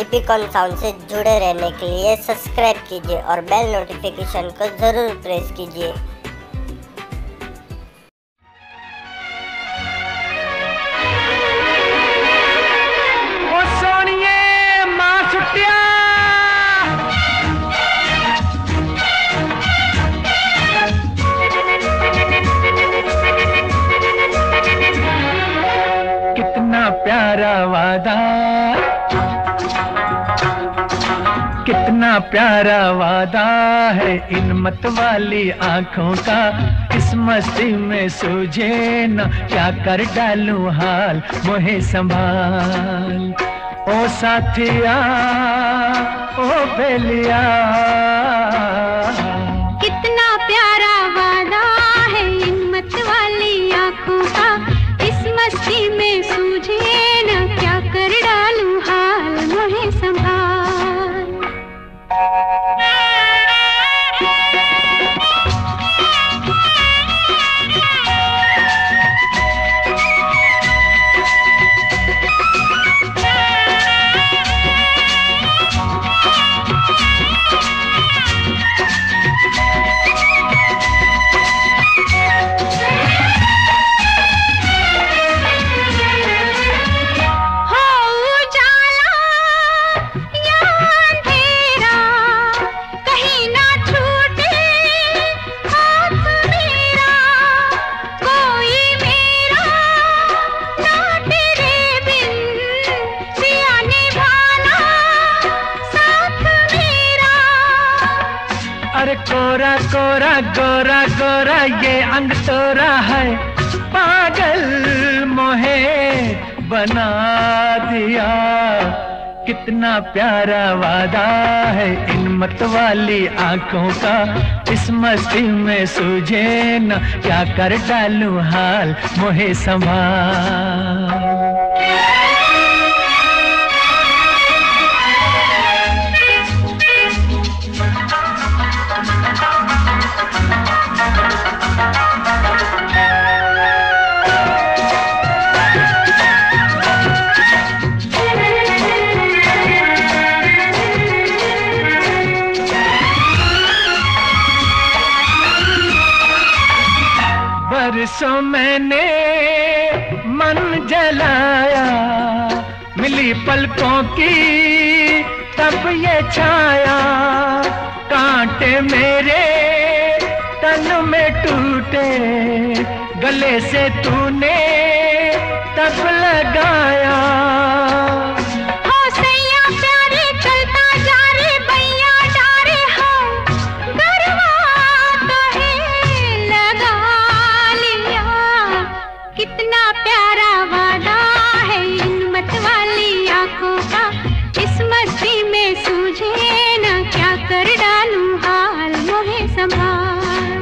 इपिकॉन sound से जुड़े रहने के लिए सब्सक्राइब कीजिए और बेल नोटिफिकेशन को ज़रूर प्रेस कीजिए। कितना प्यारा वादा, कितना प्यारा वादा है इन मत वाली आंखों का। इस मस्ती में सूझे न क्या कर डालूं हाल, मोहे संभाल ओ साथिया ओ बेलिया। कितना प्यारा वादा है इन मत वाली आंखों का। इस मस्ती में सूझे न क्या कर डालूं हाल, मोहे संभाल। अरे कोरा कोरा गोरा गोरा ये अंग तोरा है, पागल मोहे बना दिया। कितना प्यारा वादा है इन मत वाली आंखों का। इस मस्ती में सूझे न क्या कर डालूं हाल, मोहे संभाल। बरसों मैंने मन जलाया, मिली पलकों की तब ये छाया। कांटे मेरे तन में टूटे, गले से तूने तब लगाया। कितना प्यारा वादा है इन मत वाली आंखों का। इस मस्ती में सूझे न क्या कर डालूं हाल, मोहे संभाल।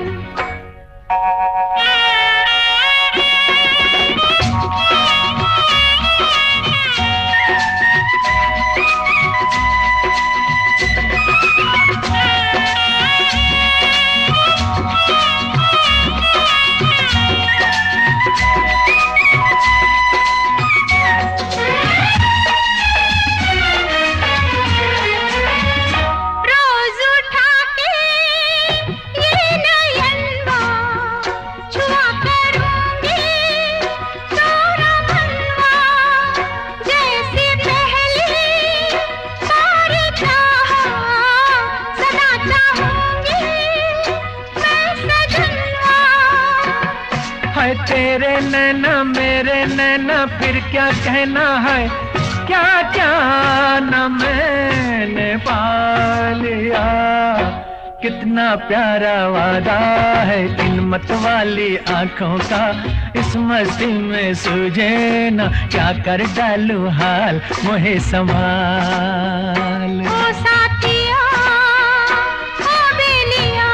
है तेरे नैना मेरे नैना, फिर क्या कहना है, क्या क्या न मैंने पा लिया। कितना प्यारा वादा है इन मत वाली आंखों का। इस मस्ती में सूझे न क्या कर डालूं हाल, मोहे संभाल। ओ साथिया ओ बेलिया,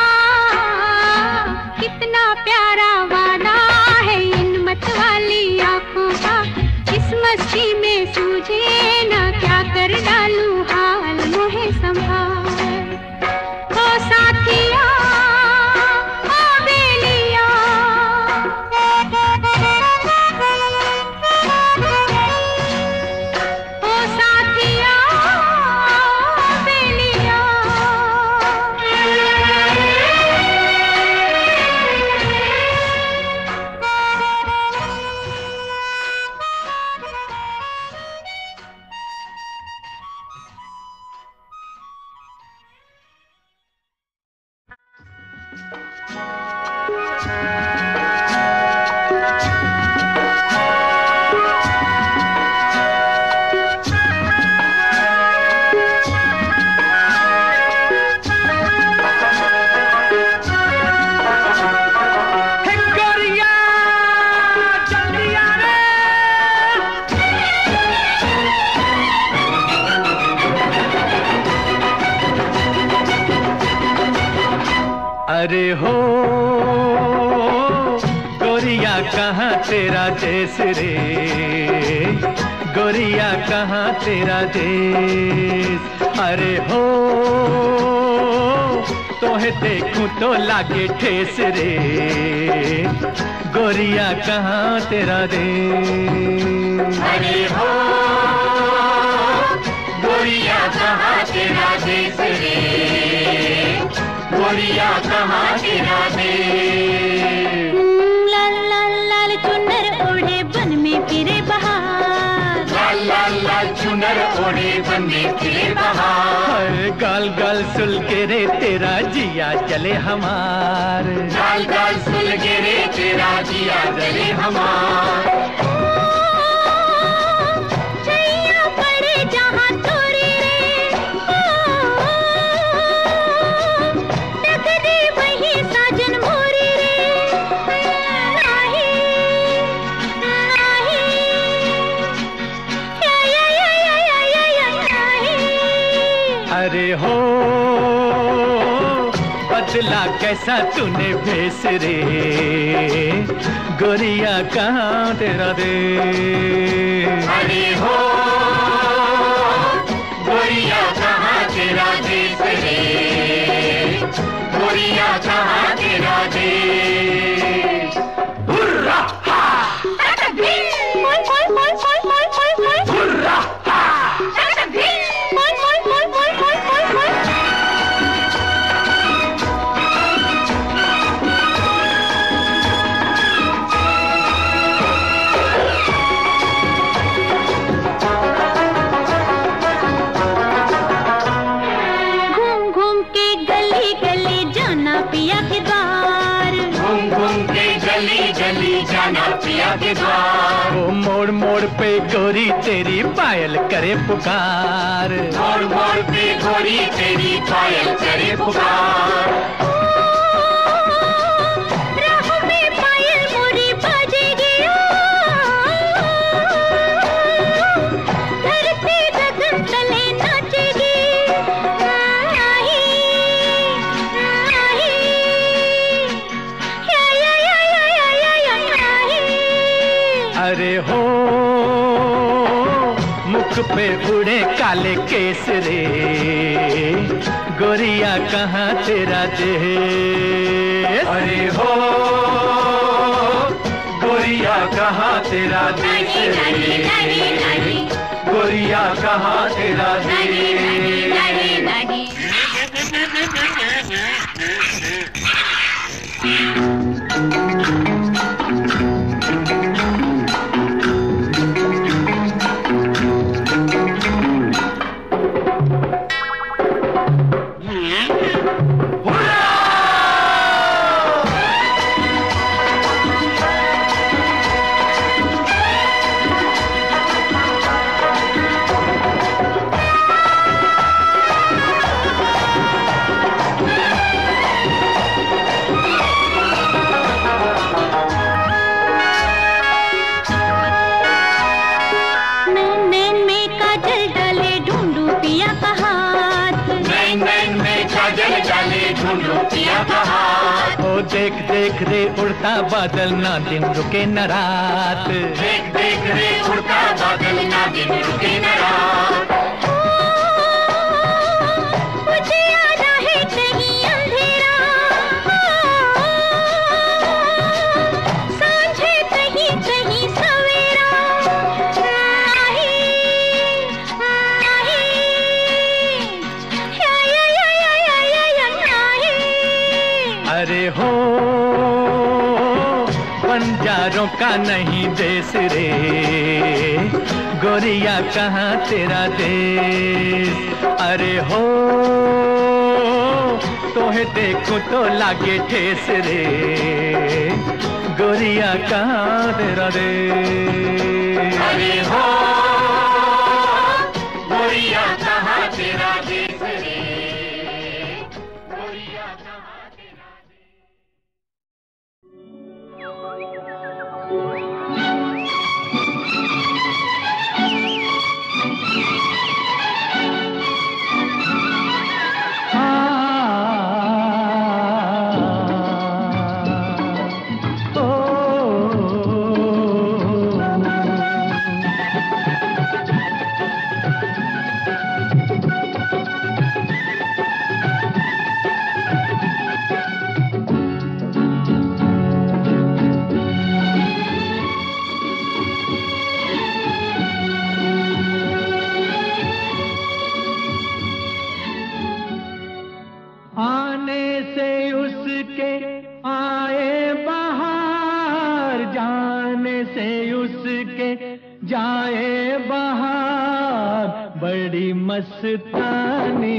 कितना प्यारा वादा है इन मत वाली आंखों का। इस मस्ती में सूझे न क्या कर डालूं हाल, मोहे संभाल। ओ साथिया ओ बेलिया, ओ साथिया। अरे हो गोरिया कहाँ तेरा देश रे, गोरिया कहाँ तेरा देश। अरे हो तोहे देखूं तो लागे ठेस रे, गोरिया कहाँ तेरा देश। अरे हो गोरिया कहाँ तेरा देश रे, गोरिया कहाँ तेरा देश। लाल लाल लाल चुनर ओढ़े बन में फिरे बहार, लाल लाल लाल चुनर ओढ़े बन में फिरे बहार। गाल गाल सुल के रे तेरा जिया जले हमार, गाल गाल सुल के रे तेरा जिया जले हमार। छैया पड़े जहाँ तोरे रे, टकरे वही साजन मोरे रे। नाही नाही या नाही। अरे हो बदला कैसा तूने भेस रे, गोरिया कहाँ तेरा देश। अरे हो गोरिया कहाँ तेरा देश रे, गोरिया कहाँ तेरा देश। हुर्रा हा, मोय मोय मोय मोय मोय मोय मोय। हुर्रा हा, मोय मोय मोय मोय मोय मोय मोय। घूम घूम के गली गली जाना पिया के द्वार, घूम घूम के गली गली जाना पिया के द्वार। वो मोड़ मोड़ पे गोरी तेरी पायल करे पुकार, मोड़ मोड़ पे गोरी तेरी पायल करे पुकार। राह में पायल मोरी बाजेगी, धरती गगन तले नाचेगी। नाही नाही या नाही। अरे हो मुख पे उड़े काले केस रे, गोरिया कहाँ तेरा देश। अरे हो गोरिया कहाँ तेरा देश रे, गोरिया कहाँ तेरा देश। नैन में काजल डाले ढूंढू पिया का हाथ, नैन नैन में काजल डाले ढूंढो पिया का हाथ। ओ देख देख रे उड़ता बादल ना दिन रुके न रात, देख देख रे उड़ता बादल ना दिन रुके न रात। मुझे आना है कहीं अंधेरा, सांझे कहीं कहीं सवेरा। नाही नाही या नाही। अरे हो बंजारों का नहीं देश रे, गोरिया कहाँ तेरा देश। अरे हो तोहे देखूं तो लागे ठेस रे, गोरिया कहाँ तेरा दे। अरे हो गोरिया कहाँ तेरा देश रे, गोरिया कहाँ तेरा जाए बहार, बड़ी मस्तानी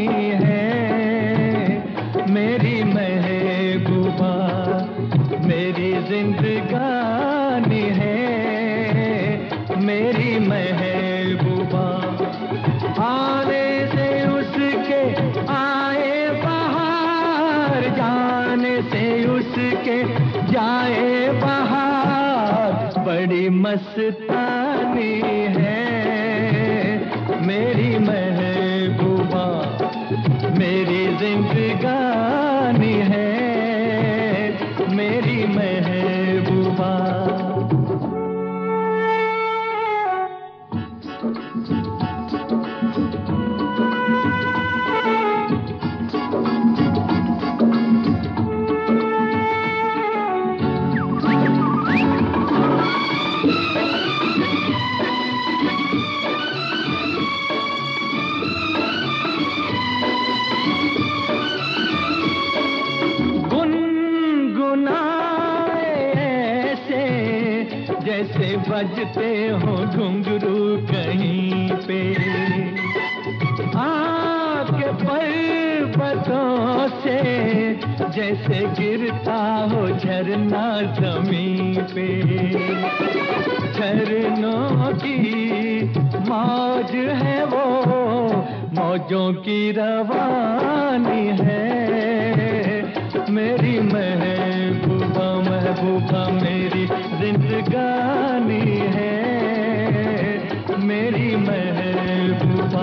है मेरी महबूबा, मेरी जिंदगानी है मेरी महबूबा। आने से उसके आए बहार, जाने से उसके जाए बहार, बड़ी मस्तानी है मेरी महबूबा, मेरी जिंदगानी है मेरी महबूबा। जैसे बजते हो घुंघरू कहीं पे, आपके पर्वतों से जैसे गिरता हो झरना जमीन पे। झरनों की मौज है वो, मौजों की रवानी है मेरी महबूबा, महबूबा मेरी जिंदगानी है मेरी महबूबा।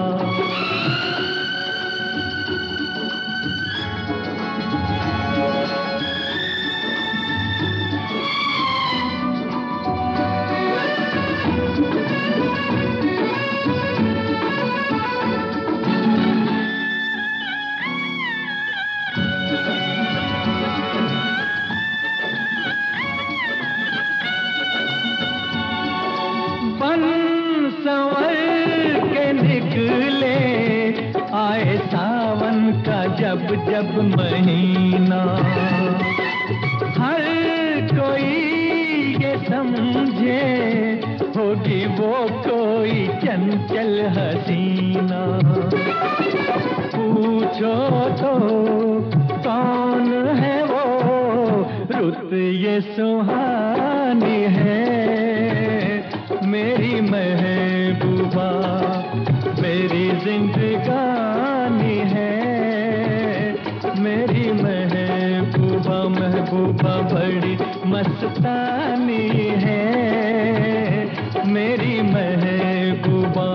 आए सावन का जब जब महीना, हर कोई ये समझे होगी वो कोई चंचल हसीना। पूछो तो कौन है वो, रुत ये सुहानी है मेरी महबूबा, मेरी जिंदगानी है मेरी महबूबा, महबूबा बड़ी मस्तानी है मेरी महबूबा।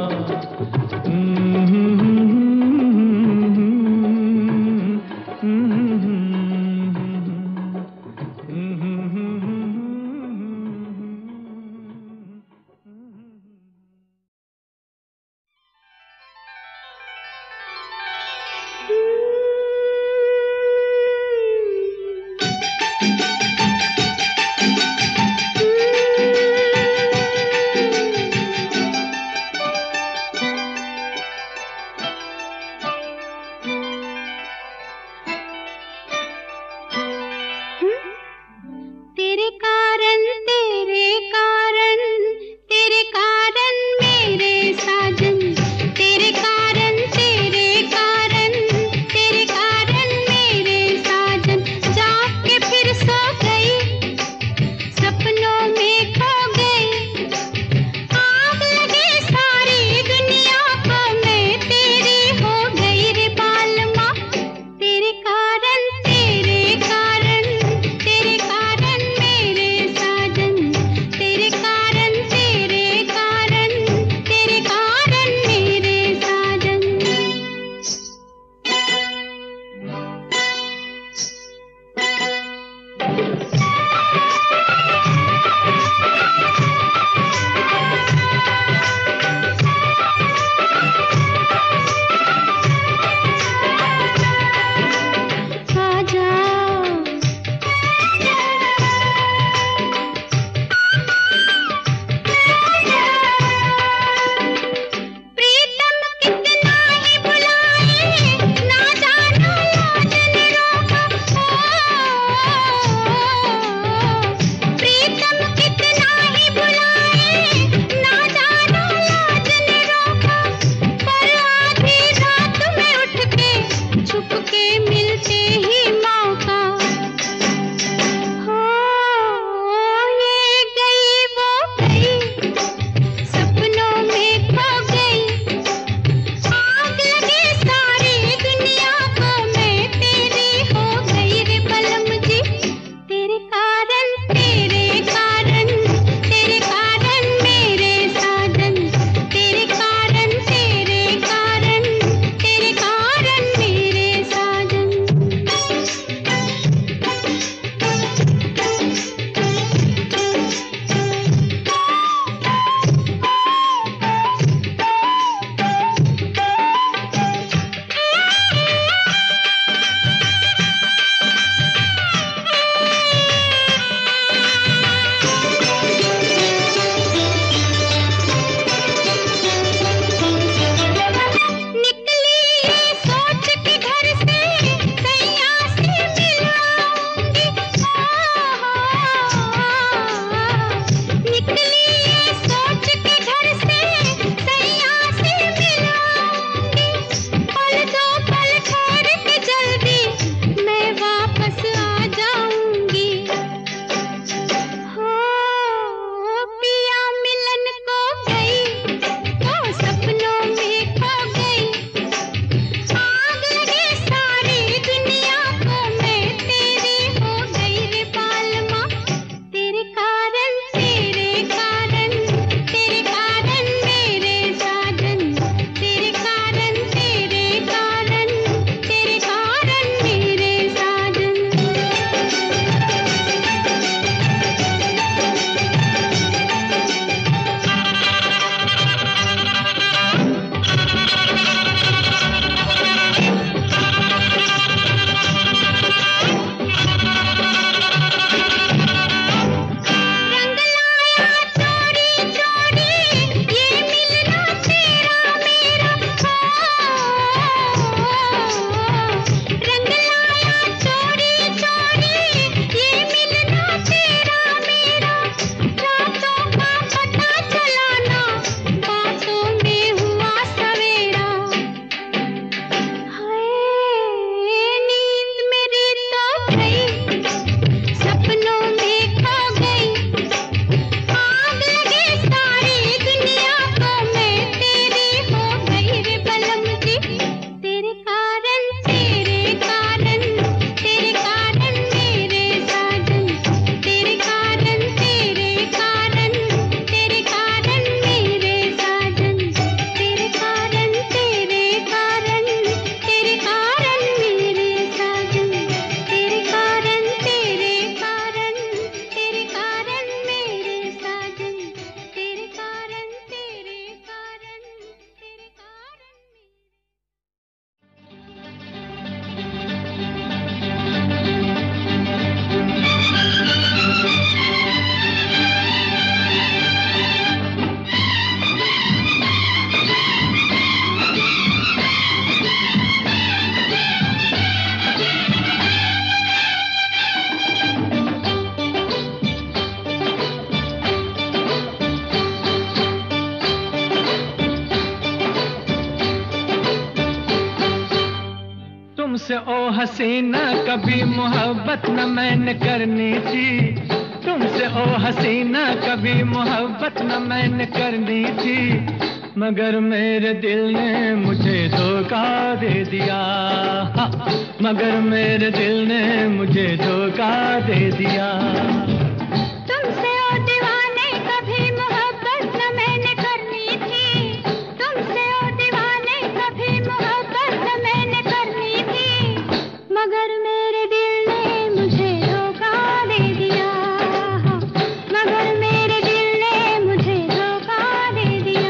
तुमसे ओ हसीना कभी मोहब्बत न मैंने करनी थी, तुमसे ओ हसीना कभी मोहब्बत न मैंने करनी थी, मगर मेरे दिल ने मुझे धोखा दे दिया, मगर मेरे दिल ने मुझे धोखा दे दिया। तुमसे ओ दीवाने कभी मोहब्बत न मैंने करनी थी, तुमसे ओ दीवाने कभी मोहब्बत न मैंने करनी थी, मगर मेरे दिल ने मुझे धोखा दे दिया, मगर मेरे दिल ने मुझे धोखा दे दिया।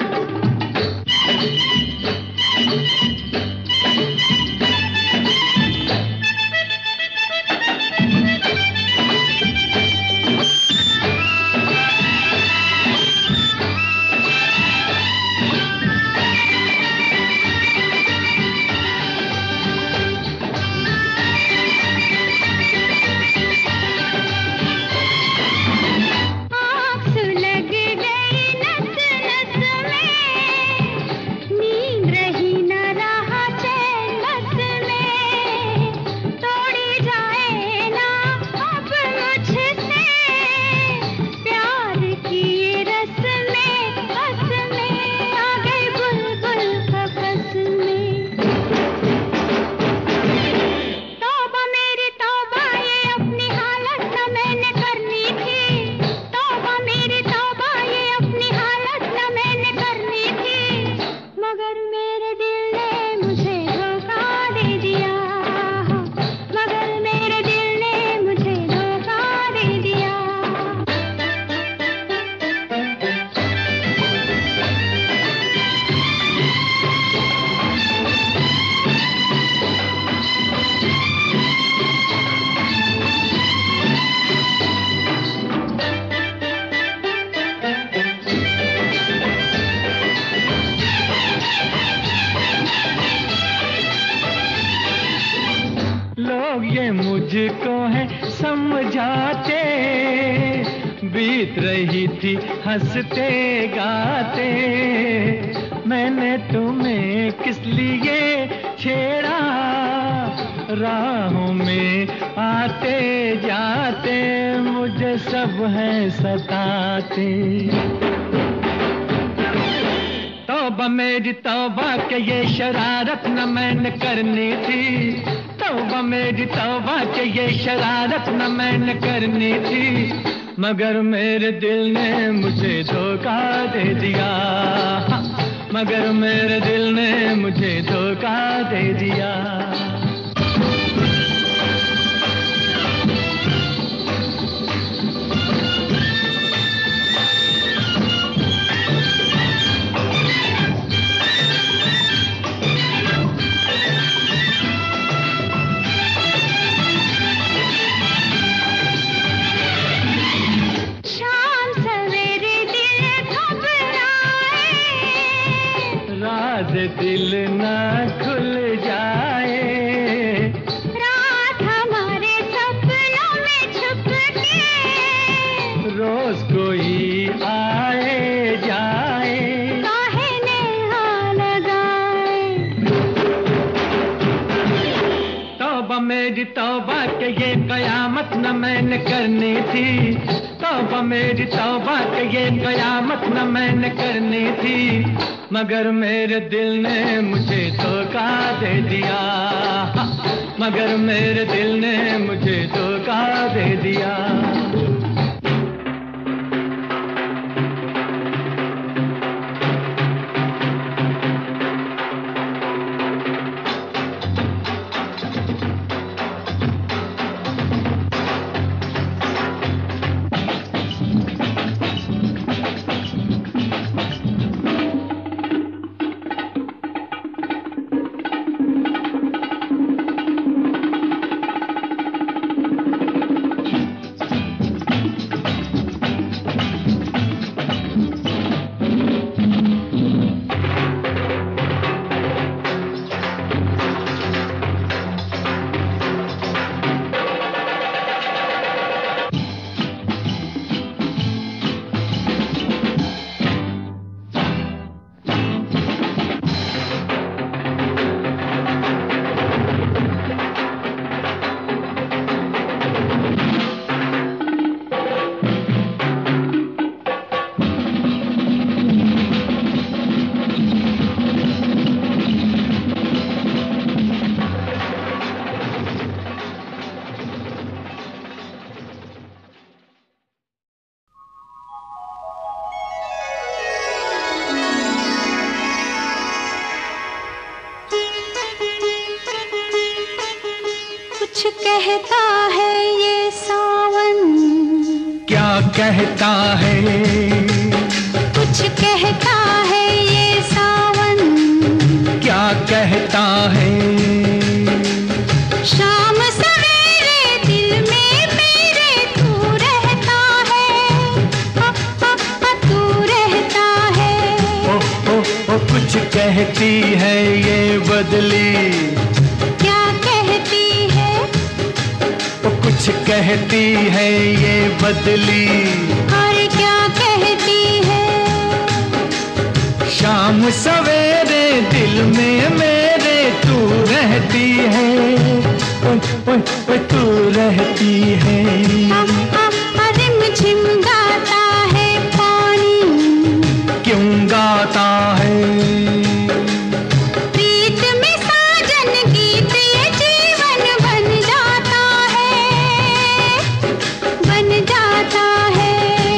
ये मुझको है समझाते, बीत रही थी हंसते गाते, मैंने तुम्हें किस लिए छेड़ा, राहों में आते जाते मुझे सब है सताते। तौबा मेरी तौबा के ये शरारत न मैंने करनी थी, तौबा मेरी तौबा के ये शरारत न मैंने करनी थी, मगर मेरे दिल ने मुझे धोखा दे दिया, मगर मेरे दिल ने मुझे धोखा दे दिया। दिल ना खुल जाए, रात हमारे सपनों में छुप के, रोज कोई आए जाए, काहे नेहा लगाए। तौबा मेरी तौबा के ये कयामत न मैंने करनी थी, तौबा मेरी तौबा के ये कयामत न मैंने करनी थी, मगर मेरे दिल ने मुझे धोखा दे दिया, मगर मेरे दिल ने मुझे धोखा दे दिया। कहता है ये सावन, क्या कहता है? कुछ कहता है ये सावन, क्या कहता है? शाम सवेरे दिल में मेरे तू रहता है, तू रहता है। ओ कुछ कहती है ये बदली, क्या कहती है? कुछ कहती है ये बदली, और क्या कहती है? शाम सवेरे दिल में मेरे तू रहती है, तू रहती है। रिमझिम गाता है पानी, क्यों गाता है? प्रीत में साजन गीत ये जीवन बन जाता है, बन जाता है।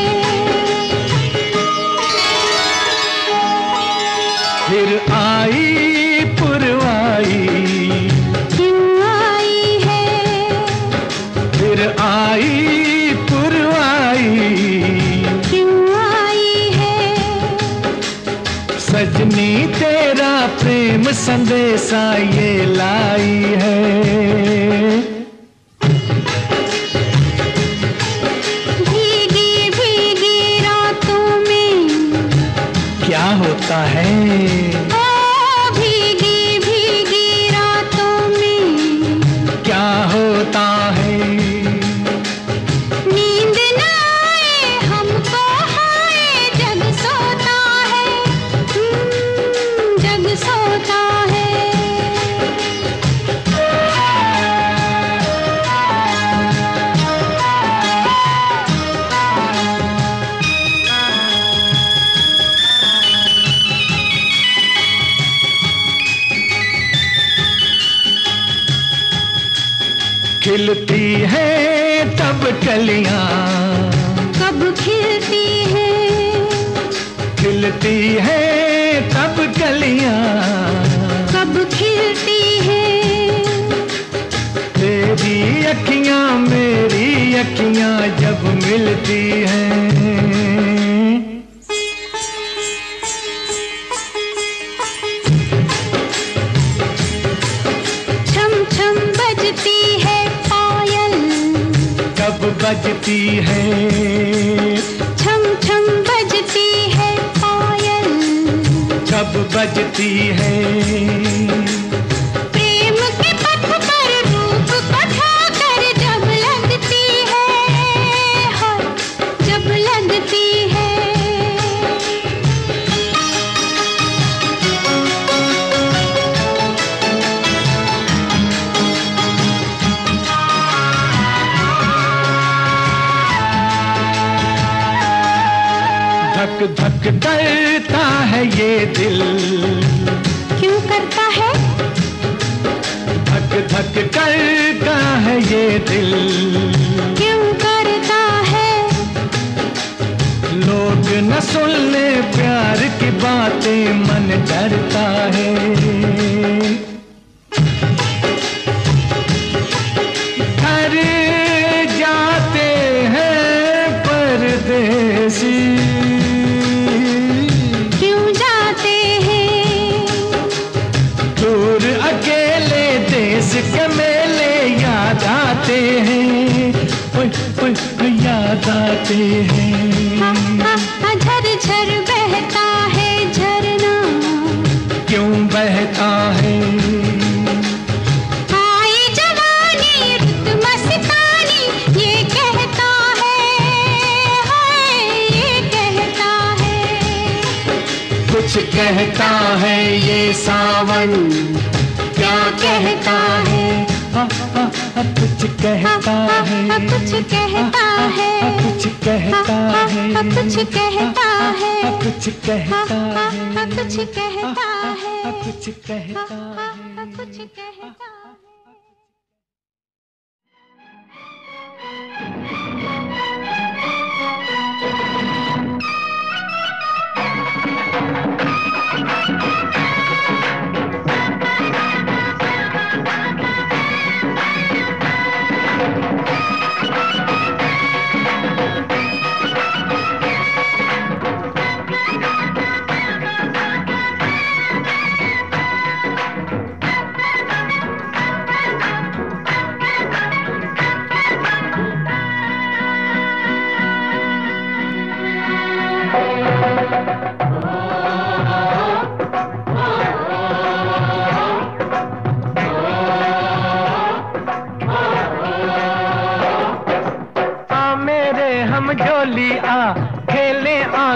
फिर आई पुरवाई, क्यों आई है? फिर आई पुरवाई, क्यों आई है? सजनी तेरा प्रेम संदेशा ये लाई है। भीगी भीगी रातों में क्या होता है? ओ भीगी भीगी रातों में क्या होता है? नींद न आए हमको, हाय जग सोता है, जग सोता है। खिलती है तब कलियां, कब खिलती है? खिलती है तब कलियां, कब खिलती है? तेरी अखियां मेरी अखियां जब मिलती हैं। छम छम बजती है पायल, कब बजती है? छम छम बजती है पायल, कब बजती है? प्रेम के पथ पर रूप को ठाकर जब लगती है, हाय जब लगती है। धक धक करता है ये दिल, क्यों करता है? धक धक करता है ये दिल, क्यों करता है? लोग न सुन ले प्यार की बातें मन डरता है। घर जाते हैं परदेसी, क्यों जाते हैं? दूर अकेले देश के मेले याद आते हैं, याद आते हैं। झर झर बहता है झरना, क्यों बहता है? आई जवानी रुत मस्तानी ये कहता है, हाय ये कहता है। कुछ कहता है ये सावन, क्या कहता है? कुछ कहता है, कुछ कहता है, कुछ कहता है, कुछ कहता है, कुछ कहता है, कुछ कहता है, कुछ कहता है। कुछ कहता है।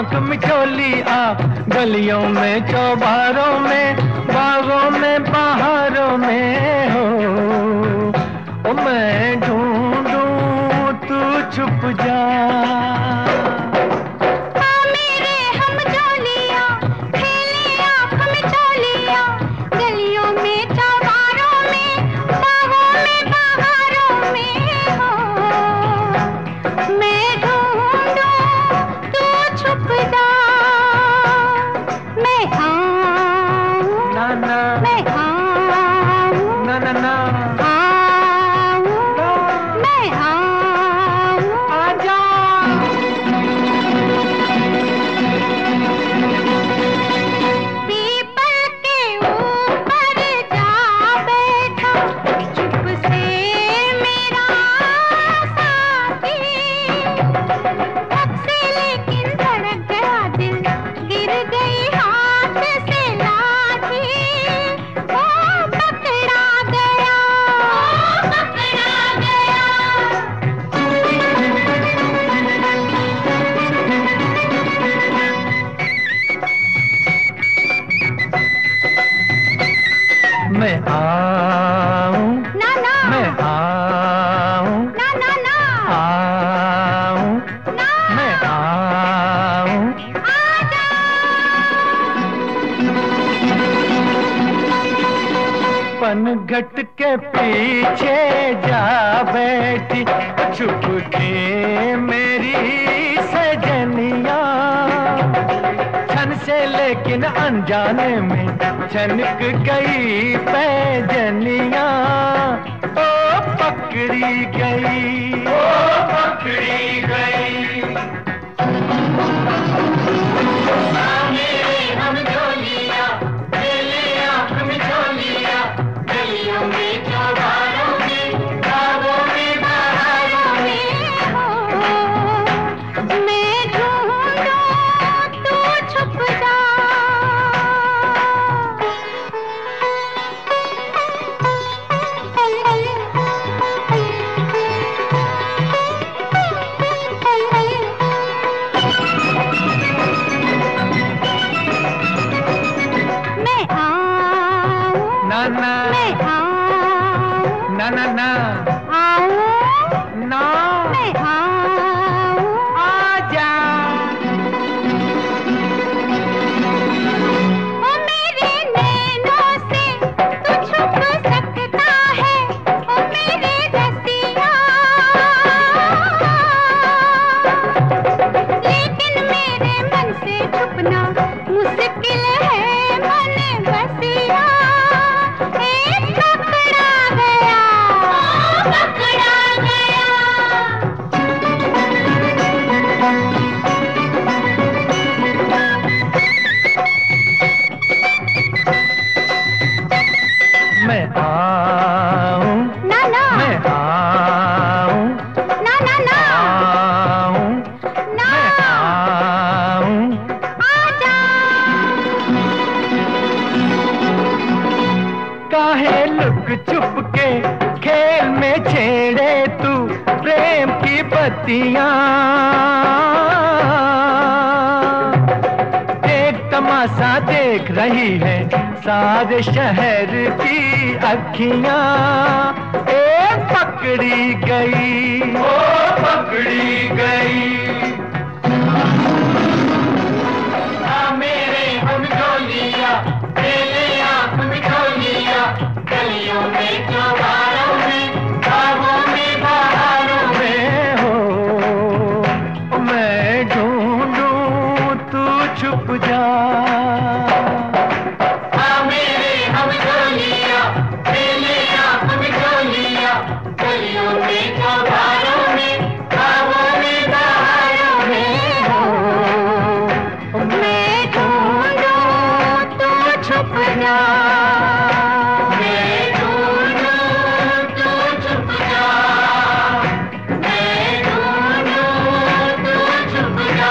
आंख मिचोली आ, गलियों में चौबारों में बागों में बहारों में हो, ओ मैं ढूंढूं तू छुप जा। मैं आऊं ना ना मैं आऊं ना ना ना आऊं ना मैं आऊं आजा। पनघट के पीछे जा बैठी छुप के मेरी सजनिया, छन से लेकिन अनजाने में छनक गई पैजनिया, ओ पकड़ी गई, ओ पकड़ी गई। मेरे हम झोलिया मेले आँख में झोलिया, गलियों में चौबारों में बागों में बहारों में हो मैं ढूंढूं तू छुप जा। मैं आऊं ना ना मैं आऊं ना ना ना आऊं ना मैं आऊं आजा। ओ मेरे नैनों से तू छुप सकता है, ओ मेरे रसिया, लेकिन मेरे मन से छुपना मुश्किल है मन बसिया। एक पकड़ा गया, पकड़ा गया। मैं आऊं ना ना मैं आऊं ना ना ना आऊं ना मैं आऊं आजा। काहे लुक छुप के खेल में छेड़े तू प्रेम की बत्तियां, एक तमाशा देख रही है सारे शहर की अखियां, ए पकड़ी गई, ओ पकड़ी गई। मेरे हम झोलिया मेले आँख में झोलिया, गलियों में चौबारों में बागों में बहारों में में हो मैं ढूंढूं तू छुप जा। मेरे हम झोलिया मेले आँख में झोलिया, गलियों में चौबारों में बागों में बहारों में हो मैं ढूंढूं तू छुप जा। मैं ढूंढूं तू छुप जा, मैं ढूंढूं तू छुप जा।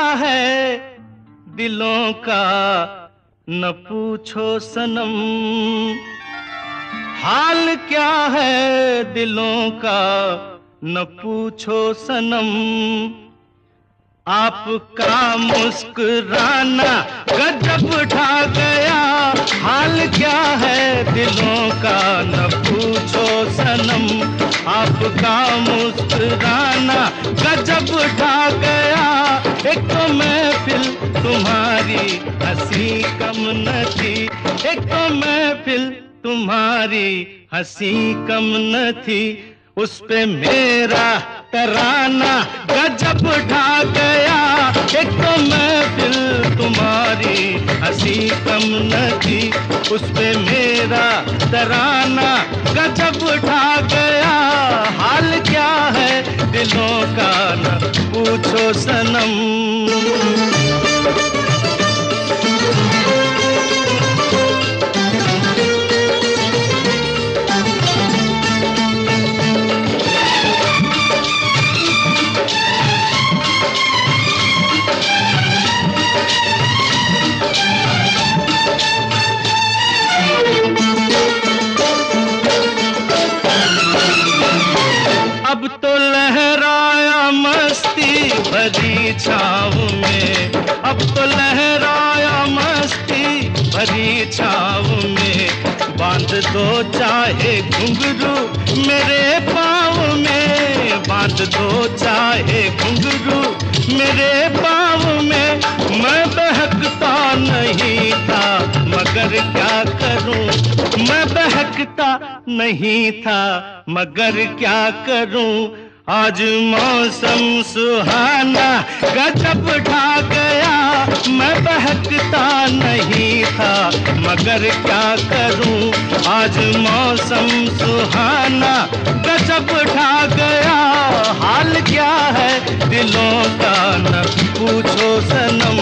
है दिलों का न पूछो सनम, हाल क्या है दिलों का न पूछो सनम। आपका मुस्कुराना गजब ढा गया, हाल क्या है दिलों का न पूछो सनम। आपका मुस्कुराना गजब ढा गया, एक तो महफिल तुम्हारी हंसी कम न थी, एक तो महफिल तुम्हारी हंसी कम न थी। उस पे मेरा तराना गजब ढा गया, एक तो महफिल तुम्हारी हंसी कम न थी। उस पे मेरा तराना गजब ढा गया, हाल क्या है दिलों का न पूछो सनम। अब तो लहराया मस्ती भरी छाँव में, अब तो लहराया मस्ती भरी छाँव में। बांध दो चाहे घुंघरू मेरे पाँव में, बांध दो चाहे घुंघरू मेरे पाँव में। मैं बहकता नहीं था मगर क्या करूं, मैं बहकता नहीं था मगर क्या करूं। आज मौसम सुहाना गजब ढा गया, मैं बहकता नहीं था मगर क्या करूं। आज मौसम सुहाना गजब ढा गया, हाल क्या है दिलों का न पूछो सनम।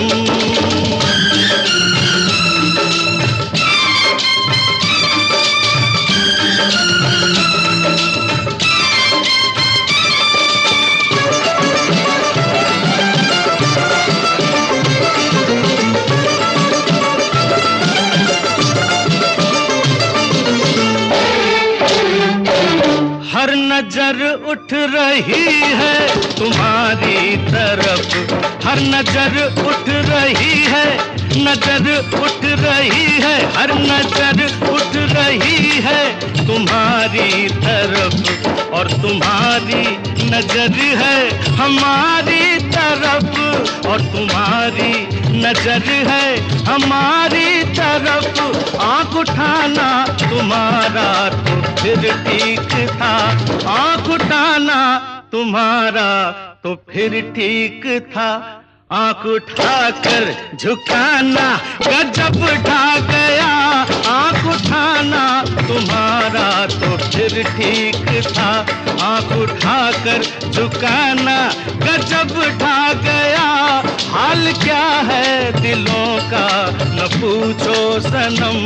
हर नजर उठ रही है तुम्हारी तरफ, हर नजर उठ रही है, नजर उठ रही है, हर नजर उठ रही है तुम्हारी तरफ। और तुम्हारी नजर है हमारी तरफ, और तुम्हारी नजर है हमारी तरफ। आँख उठाना तुम्हारा तो फिर ठीक था, आँख उठाना तुम्हारा तो फिर ठीक था। आँख उठाकर झुकाना गजब ढा गया, आँख उठाना तुम्हारा तो फिर ठीक था। आँख उठाकर झुकाना गजब ढा गया, हाल क्या है दिलों का न पूछो सनम।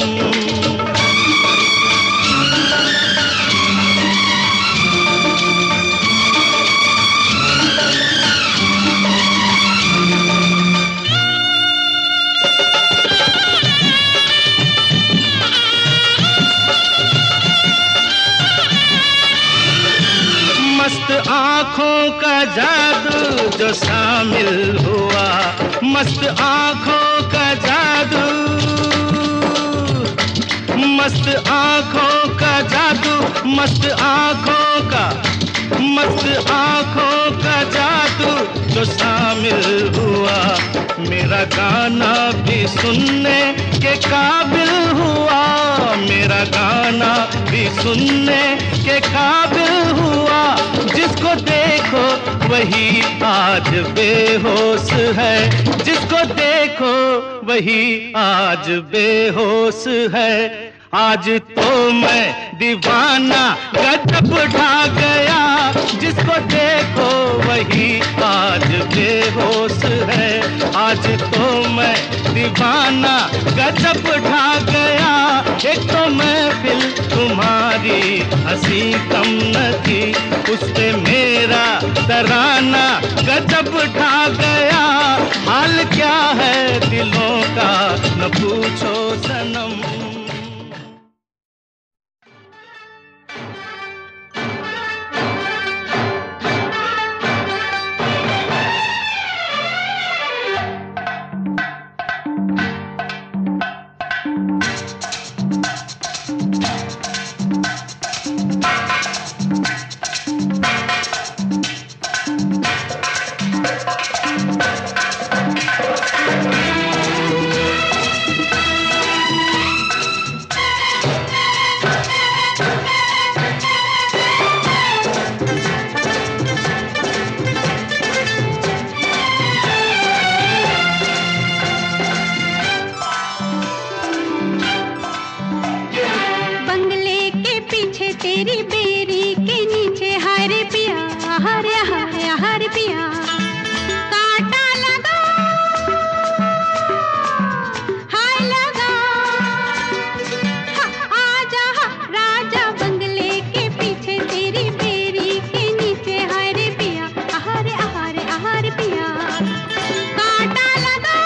मस्त आँखों का जादू जो शामिल हुआ, मस्त आँखों का जादू, मस्त आँखों का जादू, मस्त आँखों का, मस्त आँखों का जादू जो शामिल हुआ। मेरा गाना भी सुनने के काबिल हुआ, मेरा गाना भी सुनने के काबिल हुआ। जिसको देखो वही आज बेहोश है, जिसको देखो वही आज बेहोश है। आज तो मैं दीवाना गजब ढा गया, जिसको देखो वही आज बेहोश है। आज तो मैं दीवाना गजब ढा गया, एक तो महफिल तुम्हारी हंसी कम न थी, उस पे मेरा तराना गजब ढा गया। हाल क्या है दिलों का न पूछो सनम। तेरी बेरी के नीचे हरे पिया हरे हरे हरे पिया कांटा लगा हाय लगा आजा राजा बंगले के पीछे तेरी बेरी के नीचे हरे पिया हरे हरे हरे पिया कांटा लगा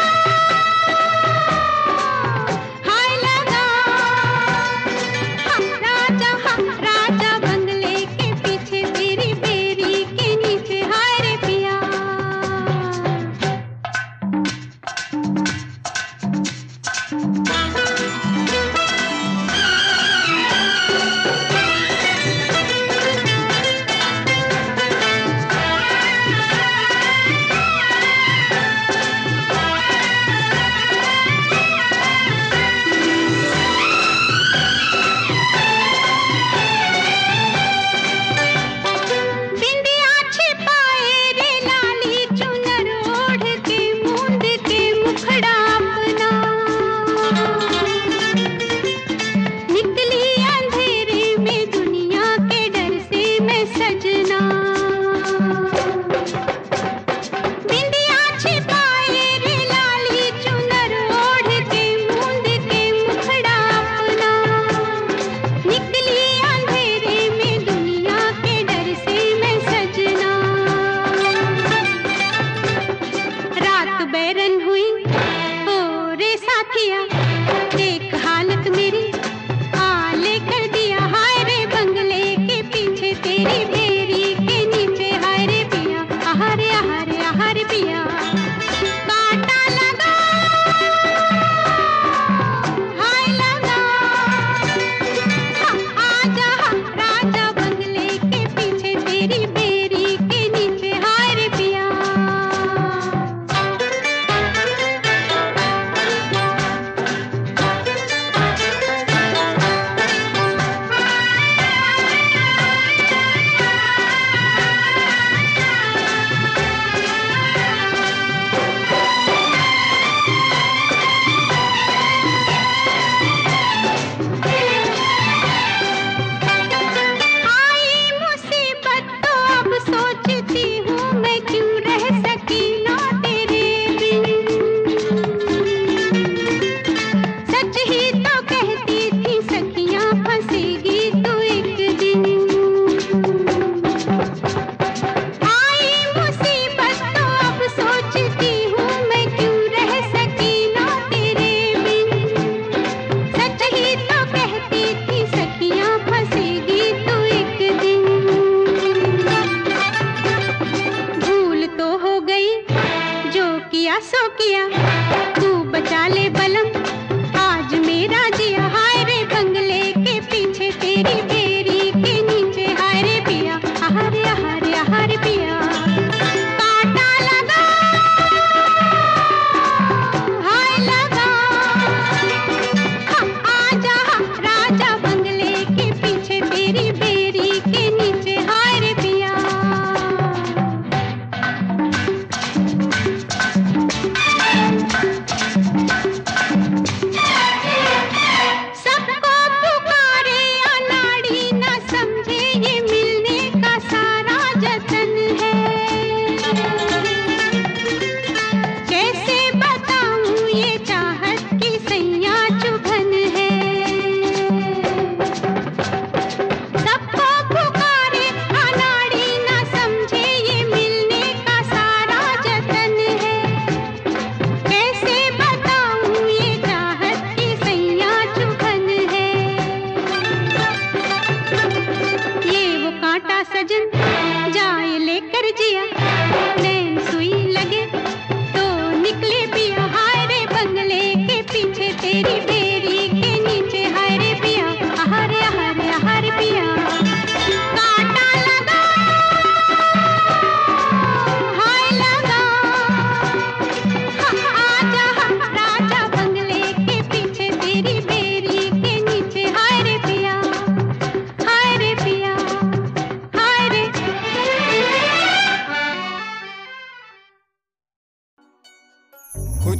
हाय लगा राजा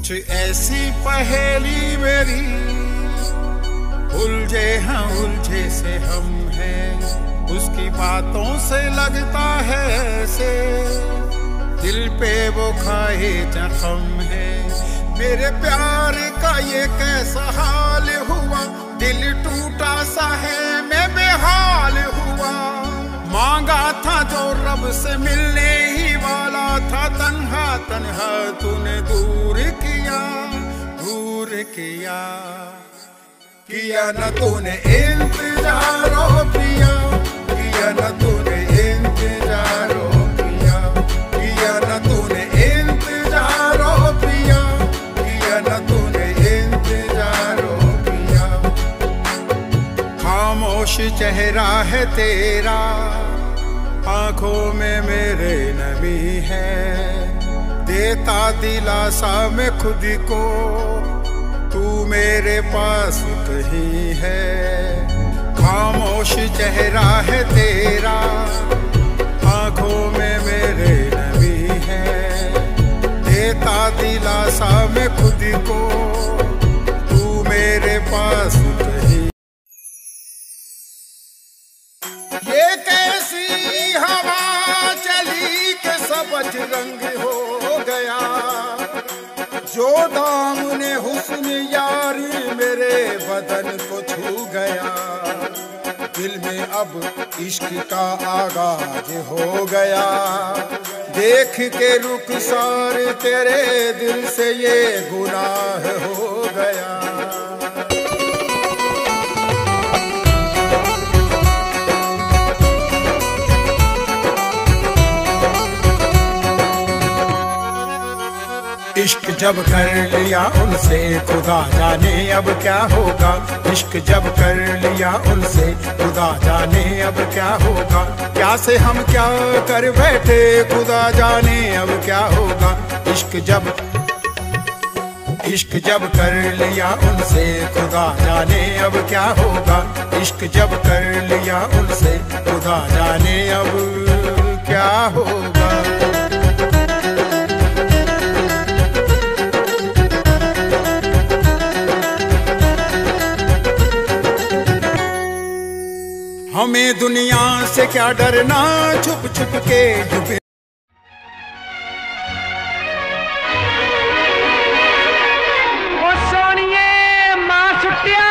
कुछ ऐसी पहेली मेरी उलझे हैं उलझे से हम हैं, उसकी बातों से लगता है ऐसे दिल पे वो खाए जख्म है। मेरे प्यार का ये कैसा हाल हुआ, दिल टूटा सा है मैं बेहाल हुआ। मांगा था जो रब से मिलने ही वाला था, तन्हा तन्हा तूने दूर किया, दूर किया। किया न तूने इंतजार ओ पिया, किया न तूने इंतजार ओ पिया, किया न तूने इंतजार ओ पिया, किया न तूने इंतजार ओ पिया। खामोश चेहरा है तेरा, आंखों में मेरे नमी है, देता दिलासा मैं खुद को, तू मेरे पास कहीं है। खामोश चेहरा है तेरा, आंखों में मेरे नमी है, देता दिलासा मैं खुद को, तू मेरे पास कहीं। ये कैसी हवा चली के सबज रंग हो गया, जो दामने हुस्न यारी मेरे बदन को छू गया। दिल में अब इश्क का आगाज हो गया, देख के रुखसार तेरे दिल से ये गुनाह हो गया। इश्क जब कर लिया उनसे खुदा जाने अब क्या होगा, इश्क जब कर लिया उनसे खुदा जाने अब क्या होगा। क्या से हम क्या कर बैठे खुदा जाने अब क्या होगा। इश्क जब कर लिया उनसे खुदा जाने अब क्या होगा, इश्क जब कर लिया उनसे खुदा जाने अब क्या होगा। हमें दुनिया से क्या डरना, छुप छुप के युग। ओ सोनिए मां सुटिया,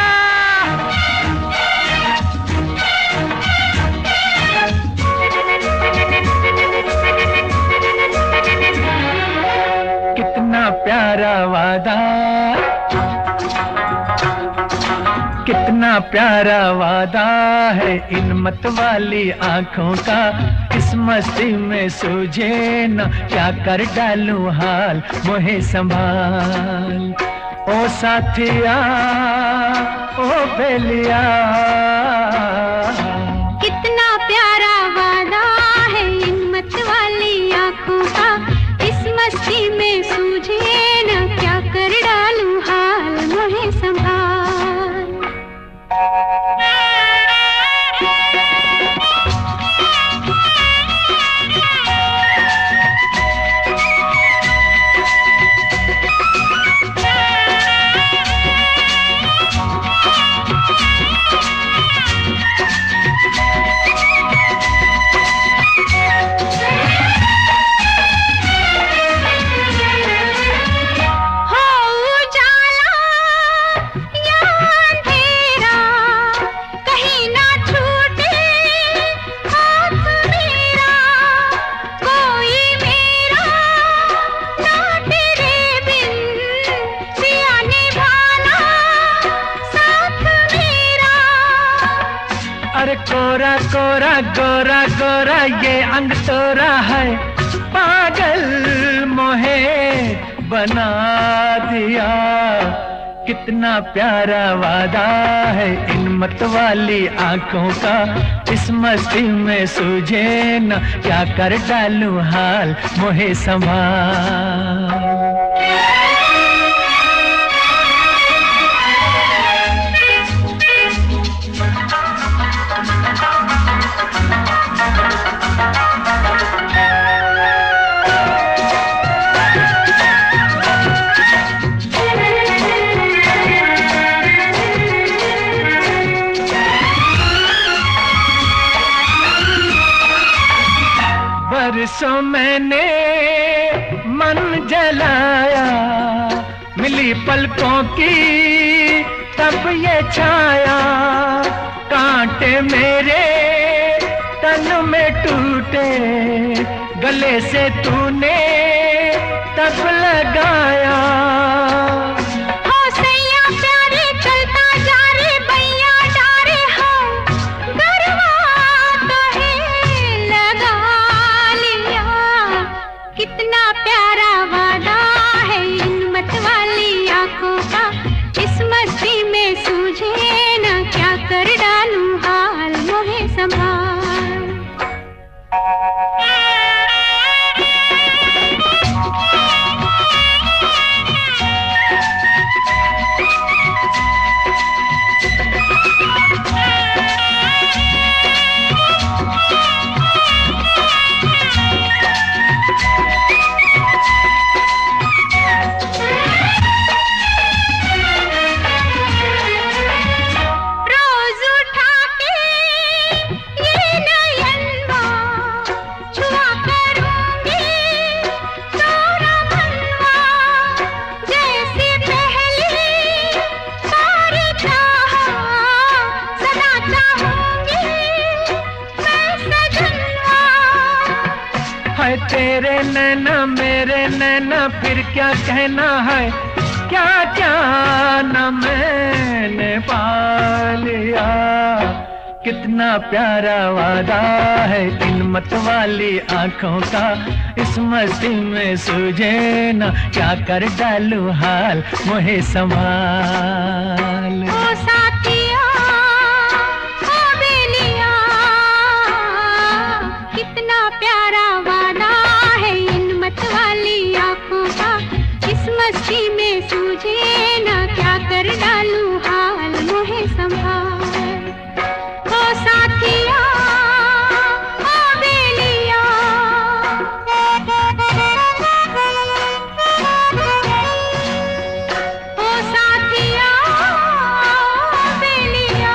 कितना प्यारा वादा, कितना प्यारा वादा है इन मत वाली आंखों का। इस मस्ती में सूझे न क्या कर डालूं हाल, मोहे संभाल ओ साथिया ओ बेलिया। कितना प्यारा वादा है इन मत वाली आंखों का, इस मस्ती में सूझे न क्या कर डालूं हाल, मोहे संभाल। अरे कोरा कोरा गोरा गोरा ये अंग तोरा है, पागल मोहे बना दिया। कितना प्यारा वादा है इन मत वाली आंखों का, इस मस्ती में सूझे न क्या कर डालूं हाल, मोहे संभाल। सो मैंने मन जलाया, मिली पलकों की तब ये छाया, कांटे मेरे तन में टूटे, गले से तूने तब लगाया। कितना प्यारा वादा है इन मत वाली आंखों का, इस मस्ती में सूझे ना क्या कर डालूं हाल मोहे संभाल। तेरे नैना मेरे नैना फिर क्या कहना है, क्या क्या न मैंने पा लिया। कितना प्यारा वादा है इन मत वाली आंखों का, इस मस्ती में सूझे ना क्या कर डालूं हाल मोहे संभाल। ओ साथिया ओ बेलिया, कितना प्यारा वादा है इन मत वाली आंखों का, इस मस्ती में सूझे ना क्या कर डालूं हाल मोहे संभाल। ओ साथिया ओ बेलिया, ओ साथिया ओ बेलिया।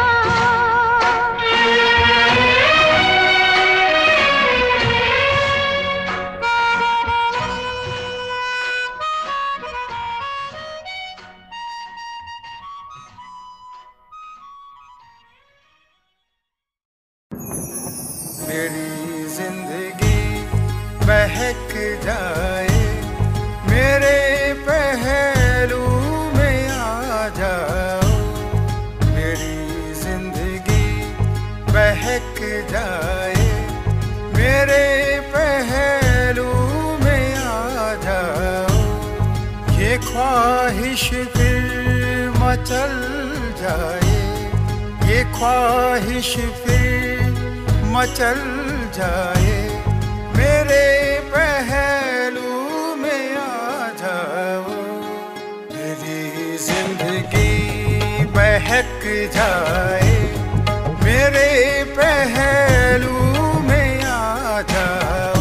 मेरी जिंदगी बहक जाए, मेरे पहलू में आ जाओ। मेरी जिंदगी बहक जाए, मेरे पहलू में आ जाओ। ये ख्वाहिश फिर मचल जाए, ये ख्वाहिश फिर मचल जाए, मेरे पहलू में आ जाओ। मेरी जिंदगी बहक जाए, मेरे पहलू में आ जाओ।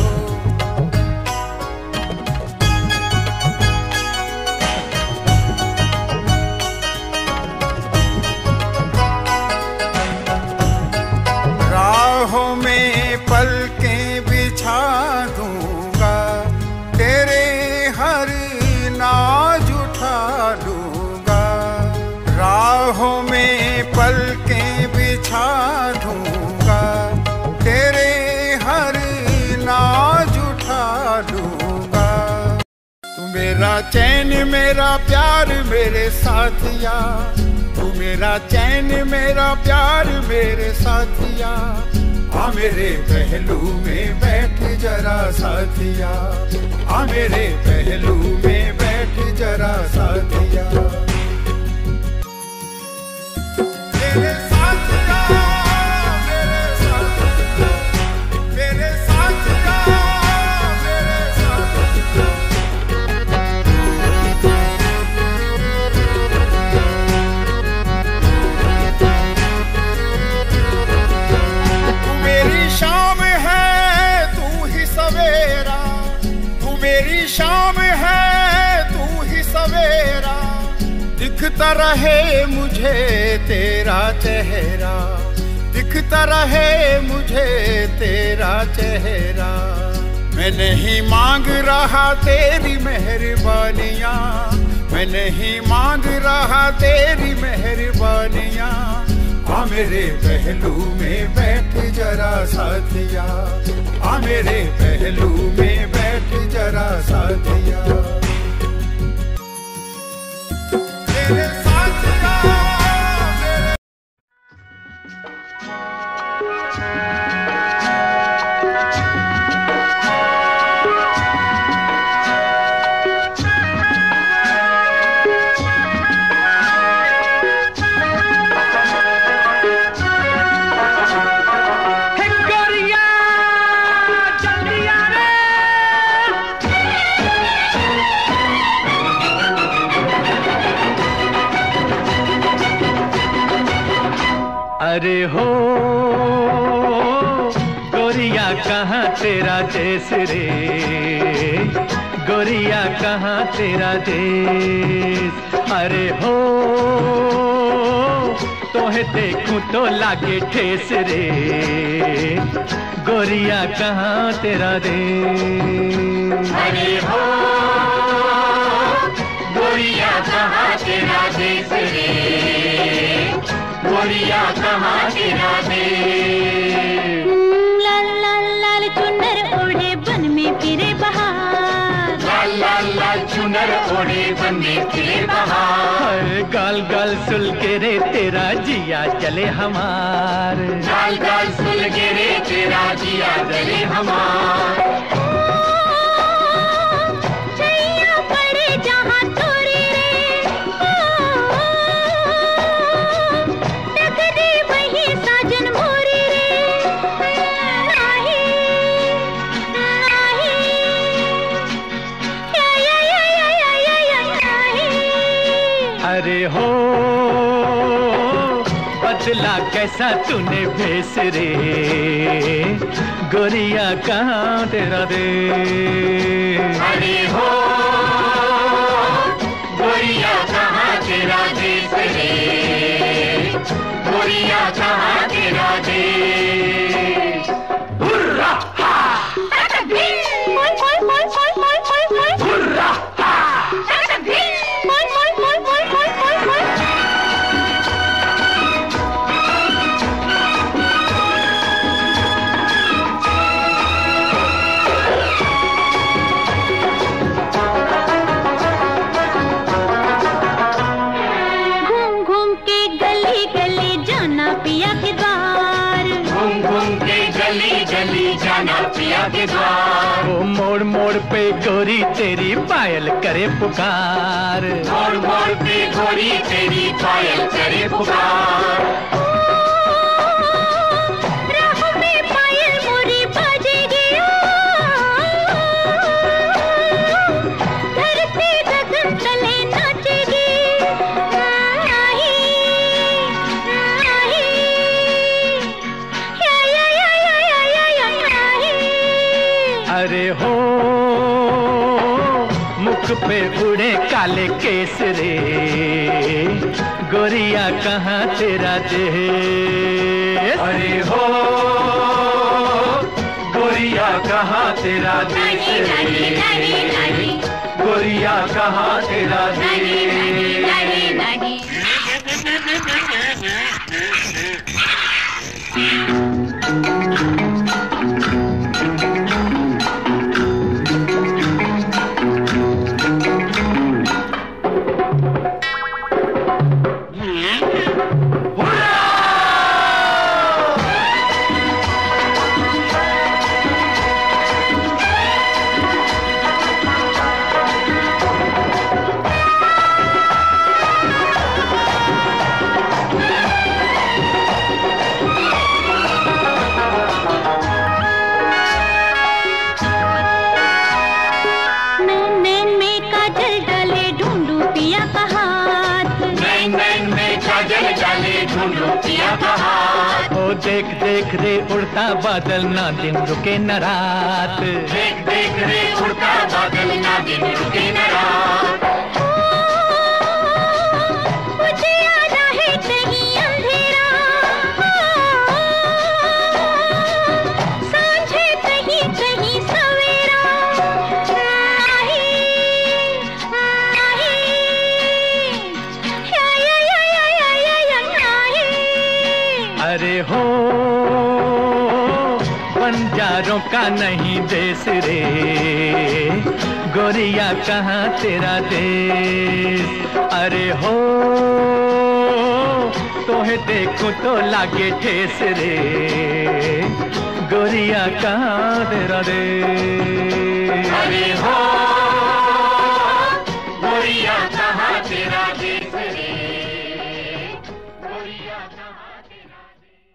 राहों में पलकें बिछा दूंगा, तेरे हर नाज उठा लूंगा। राहों में पलकें बिछा दूंगा, तेरे हर नाज उठा लूंगा। तू मेरा चैन मेरा प्यार मेरे साथिया, तू मेरा चैन मेरा प्यार मेरे साथिया। आ मेरे पहलू में बैठ जरा साथिया, आ मेरे पहलू में बैठ जरा साथिया। मेरे साथिया, मेरे साथिया, मेरे साथिया, मेरे साथिया। शाम है तू ही सवेरा, तू मेरी शाम है तू ही सवेरा। दिखता रहे मुझे तेरा चेहरा, दिखता रहे मुझे तेरा चेहरा। मैं नहीं मांग रहा तेरी मेहरबानियाँ, मैं नहीं मांग रहा तेरी मेहरबानियाँ। आ मेरे पहलू में बैठ जरा साथिया, आ मेरे पहलू में बैठ जरा साथिया। मेरे साथिया मेरे अरे हो गोरिया कहाँ तेरा देश रे, गोरिया कहाँ तेरा देश। अरे हो तोहे देखूं तो लागे ठेस रे, गोरिया कहाँ तेरा देश। अरे हो गोरिया कहाँ तेरा देश रे, गोरिया कहाँ तेरा देश। लाल लाल लाल चुनर ओढ़े बन में फिरे बहार, लाल लाल लाल चुनर ओढ़े बन में फिरे बहार। गाल गाल सुल के रे तेरा जिया चले हमार, गाल गाल सुल के रे तेरा जिया जले हमार। छैया पड़े जहाँ तोरे रे, टकरे वही साजन मोरे रे। नाही नाही नाही। अरे हो बदला कैसा तूने भेस रे, गोरिया कहाँ तेरा देश। अरे हो गोरिया कहाँ तेरा देश रे, गोरिया कहाँ तेरा देश। हुर्रा हा मोय मोय मोय मोय मोय मोय मोय। हुर्रा हा मोय मोय मोय मोय मोय मोय मोय। घूम घूम के गली गली जाना पिया के द्वार, घूम घूम के गली गली जाना पिया के द्वार। वो मोड़ मोड़ पे गोरी तेरी पायल करे पुकार, मोड़ मोड़ पे गोरी तेरी पायल करे पुकार। राह में पायल मोरी बाजेगी, धरती गगन तले नाचेगी। नाही नाही या नाही। अरे हो मुख पे उड़े काले केस रे, गोरिया कहाँ तेरा देश। अरे हो गोरिया कहाँ तेरा देश रे, गोरिया कहाँ तेरा देश। ओ देख देख रे उड़ता बादल, ना दिन रुके न रात। देख देख रे उड़ता बादल, ना दिन रुके न रात। मुझे आना है कहीं अंधेरा, सांझे कहीं कहीं सवेरा। अरे हो बंजारों का नहीं देश रे, गोरिया कहाँ तेरा देश। अरे हो तोहे देखूं तो लागे ठेस रे, गोरिया कहाँ तेरा देश। अरे हो गोरिया कहाँ तेरा देश रे, गोरिया कहाँ तेरा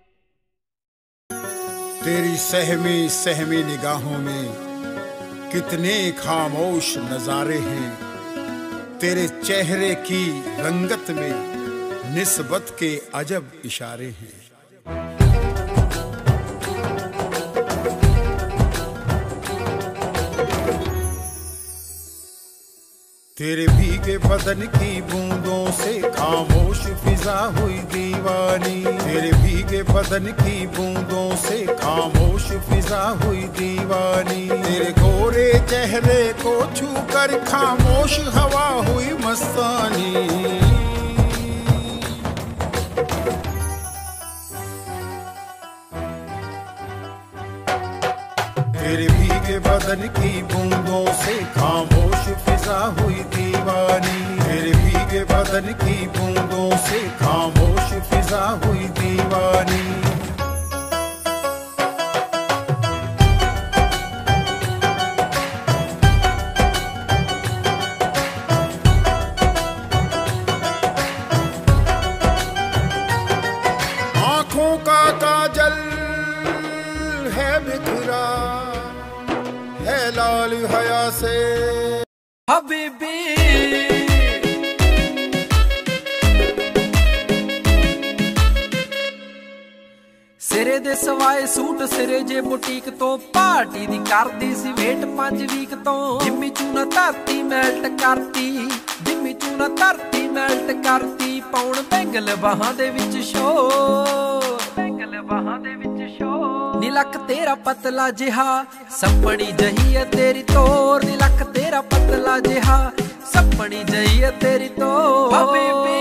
देश। तेरी सहमी सहमी निगाहों में कितने खामोश नजारे हैं, तेरे चेहरे की रंगत में निस्बत के अजब इशारे हैं। तेरे भीगे बदन की बूंदों से खामोश फिजा हुई दीवानी, तेरे भीगे बदन की बूंदों से खामोश फिजा हुई दीवानी, तेरे गोरे चेहरे को छूकर खामोश हवा हुई मस्तानी। तेरे भीगे बदन की बूंदों से खामोश फिजा हुई दीवानी, तेरे भीगे बदन की बूंदों से खामोश फिजा हुई दीवानी। आंखों का काजल है बिखरा है लाल हया से हबीबी, सिरे दे सवाए सूट सिरे जे बुटीक तो पार्टी दी करदी सी वेट 5 वीक तो जिम्मी चूना धरती मैल्ट करती, जिम्मी चूना धरती मैल्ट करती, पाउण बैंगल बाहां दे विच शो, बैंगल बाहां दे विच शो। नीलक तेरा पतला जिहा सपनी जही है तेरी तोर, नीलक तेरा पतला जिहा सपनी जही है तेरी तोर। हबीबी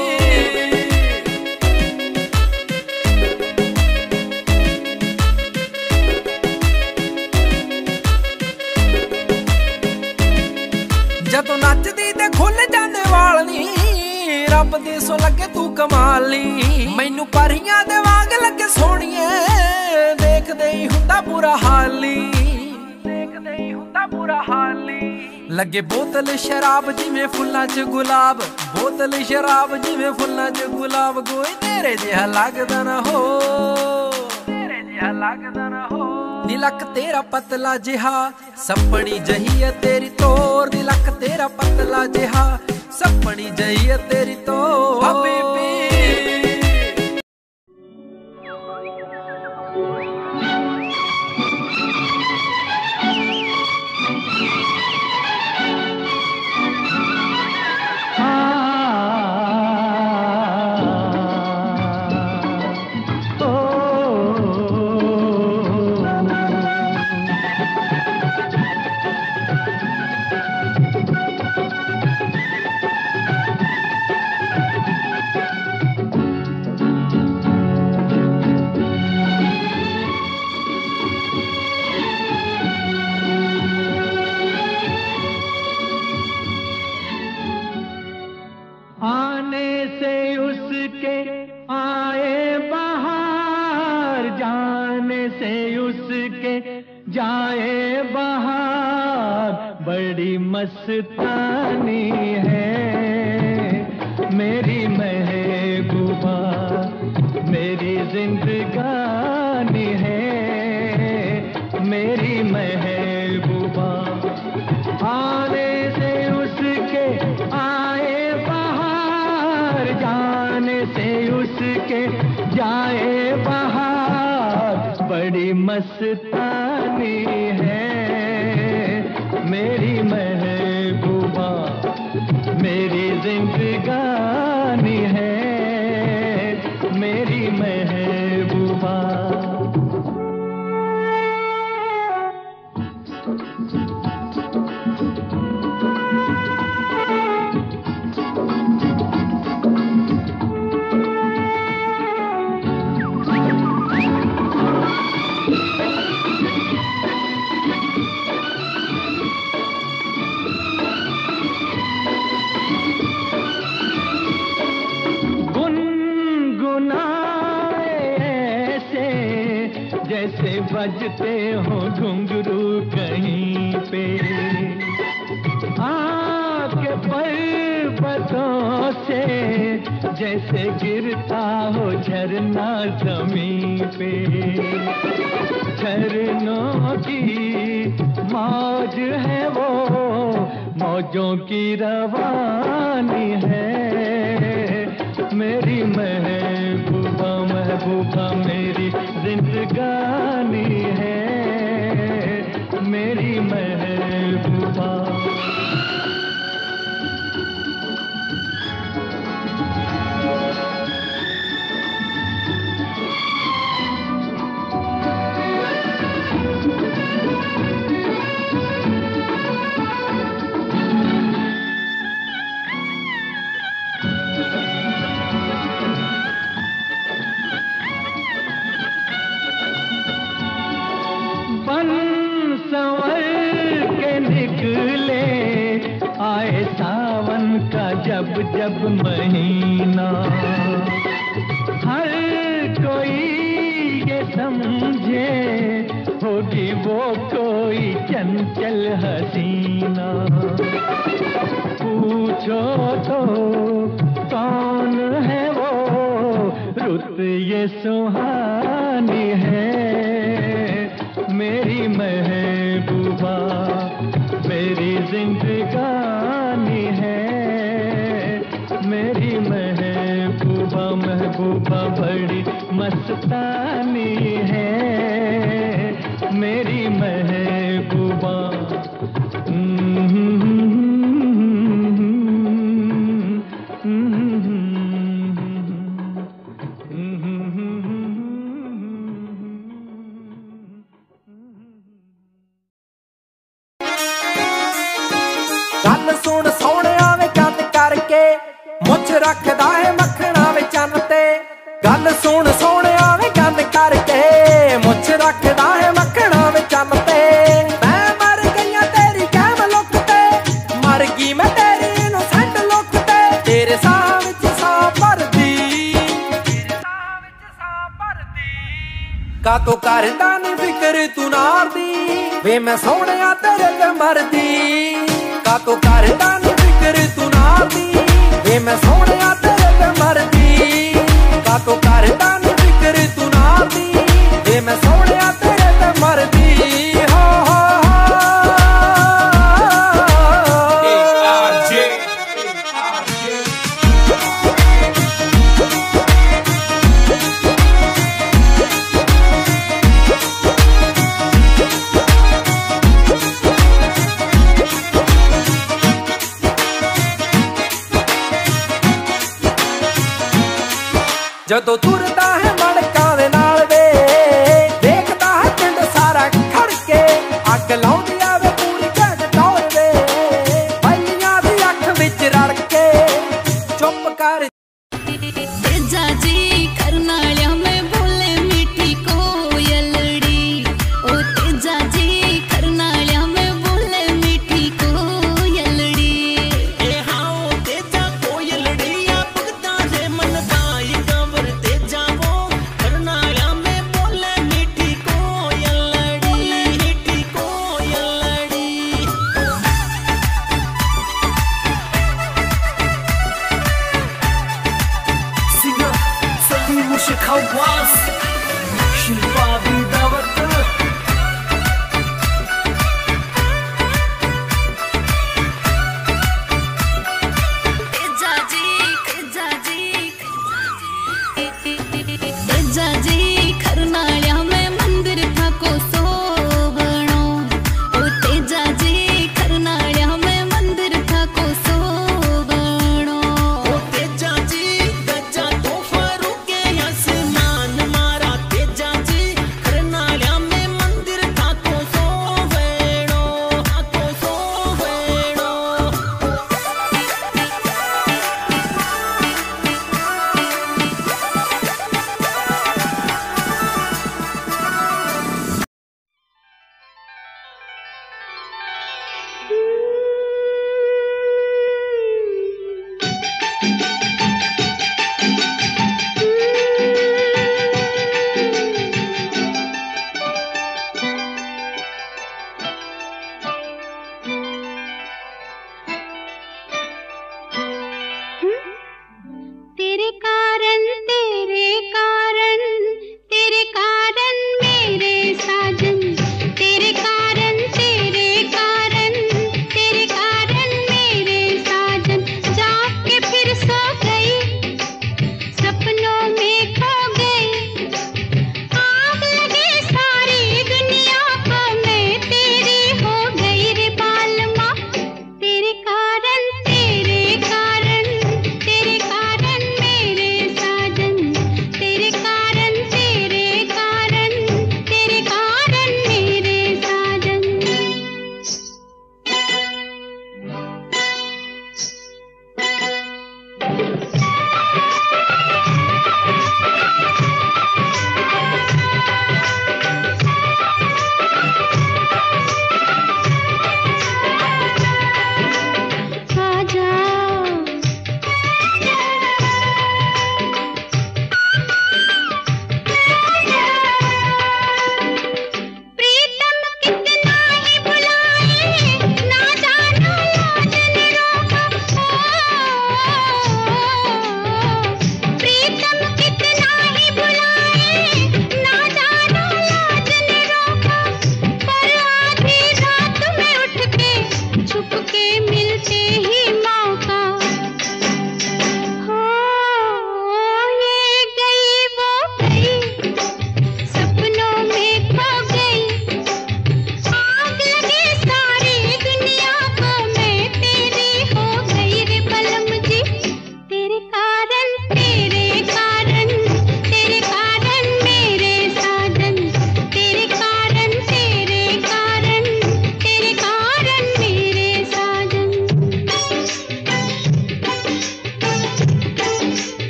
जदों नचदी ते खुल जांदे वाल नी, रब दे सो लगे तू कमाल नी, मैनू परियां दे वांग लगे सोहणीए, देखदे ही हुंदा बुरा हाल नी, देखदे ही हुंदा बुरा हाल नी। लगे बोतल शराब जिवें फुल्लां च गुलाब, बोतल शराब जिवें फुल्लां च गुलाब, कोई तेरे जिहा लगदा ना हो, तेरे जिहा लगदा ना हो। नीलक तेरा पतला जिहा सपनी जही है तेरी तोर, नीलक तेरा पतला जिहा सपनी जही है तेरी तोर। हबीबी जाए बहार, बड़ी मस्तानी है मेरी महबूबा, मेरी जिंदगानी है मेरी महबूबा। आने से उसके आए बहार, जाने से उसके जाए बहार, बड़ी मस्तानी है मेरी महबूबा, मेरी जिंदगानी है मेरी महबूबा। जैसे बजते हो घुंघरू कहीं पे, आके पर्वतों से जैसे गिरता हो झरना जमीन पे। झरनों की मौज है वो, मौजों की रवानी है। मेरी महबूबा महबूबा मेरी जिंदगानी है, मेरी महबूबा। आए सावन का जब जब महीना, हर कोई ये समझे होगी वो कोई चंचल हसीना। पूछो तो कौन है वो, रुत ये सुहानी है। मेरी महबूबा मेरी जिंदगानी है, मेरी महबूबा महबूबा बड़ी मस्तानी है, मेरी महबूबा। गल सुन सोहणिया वे चंद करके, मुछ रखदा है मखना वे चंद ते। गल सुन सोहणिया वे चंद करके, मुछ रखदा है मखना वे चंद ते। मैं मर गईया तेरी कैम लुक ते, मर गई मैं तेरी इनोसेंट लुक ते। तेरे साह विच साह भरदी, का तो करदा नी फिकर तू नार दी। वे मैं सोहणिया तेरे ते मरदी, का तो करदा नी फिकर तू नार दी। वे मैं सोहणिया तेरे ते मरदी, का तो करदा नी फिकर तू नार दी। वे मैं सोहणिया तेरे ते मरदी। हो जदों तुरदा है मड़कां दे नाल वे, देखदा है पिंड सारा खड़ के। अग लाउंदी आवे पूरी गज टौर वे, बल्लियां दी अख विच रड़ के। चुप कर तेजा जी करनालिया में बोले मीठी कोयलड़ी। ओ तेजा जी करनालिया में बोले मीठी कोयलड़ी। ए हाओ तेजा कोयलड़ी आ भगता दे मन दाई गंवर। तेजा वो करनालिया में बोले मीठी कोयलड़ी, मीठी कोयलड़ी। Siga, sabi mo siya kawas. Shilpabi dawat. Teja ji Teja ji Teja ji करनालिया में मंदिर था को सोवणो। ओ तेजा जी करनालिया में मंदिर था को सोवणो। ओ तेजा जी गजा तो फरूके आसमान मारा। तेजा जी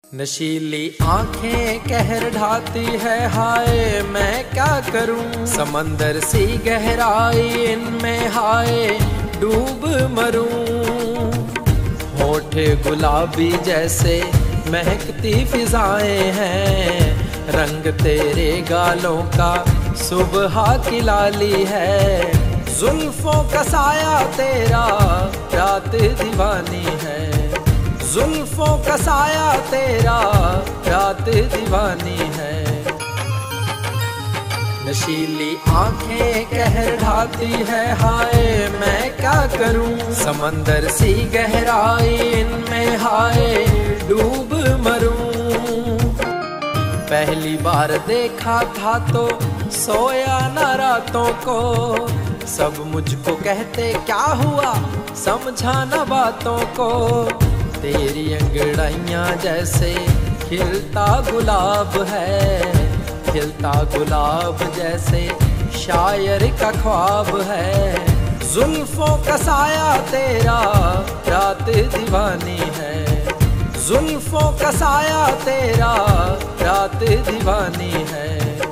नशीली आंखें कहर ढाती है, हाय मैं क्या करूं। समंदर सी गहराई इनमें, हाय डूब मरूं। होठे गुलाबी जैसे महकती फिजाएं हैं, रंग तेरे गालों का सुबह की लाली है। जुल्फों का साया तेरा रात दीवानी है, जुल्फों का साया तेरा रात दीवानी है। नशीली आंखें कहर ढाती है, हाय मैं क्या करूं। समंदर सी गहराई इनमें, हाय डूब मरूं। पहली बार देखा था तो सोया न रातों को, सब मुझको कहते क्या हुआ समझा न बातों को। तेरी अंगड़ाइयाँ जैसे खिलता गुलाब है, खिलता गुलाब जैसे शायर का ख्वाब है। जुल्फों का साया तेरा रात दीवानी है, जुल्फों का साया तेरा रात दीवानी है।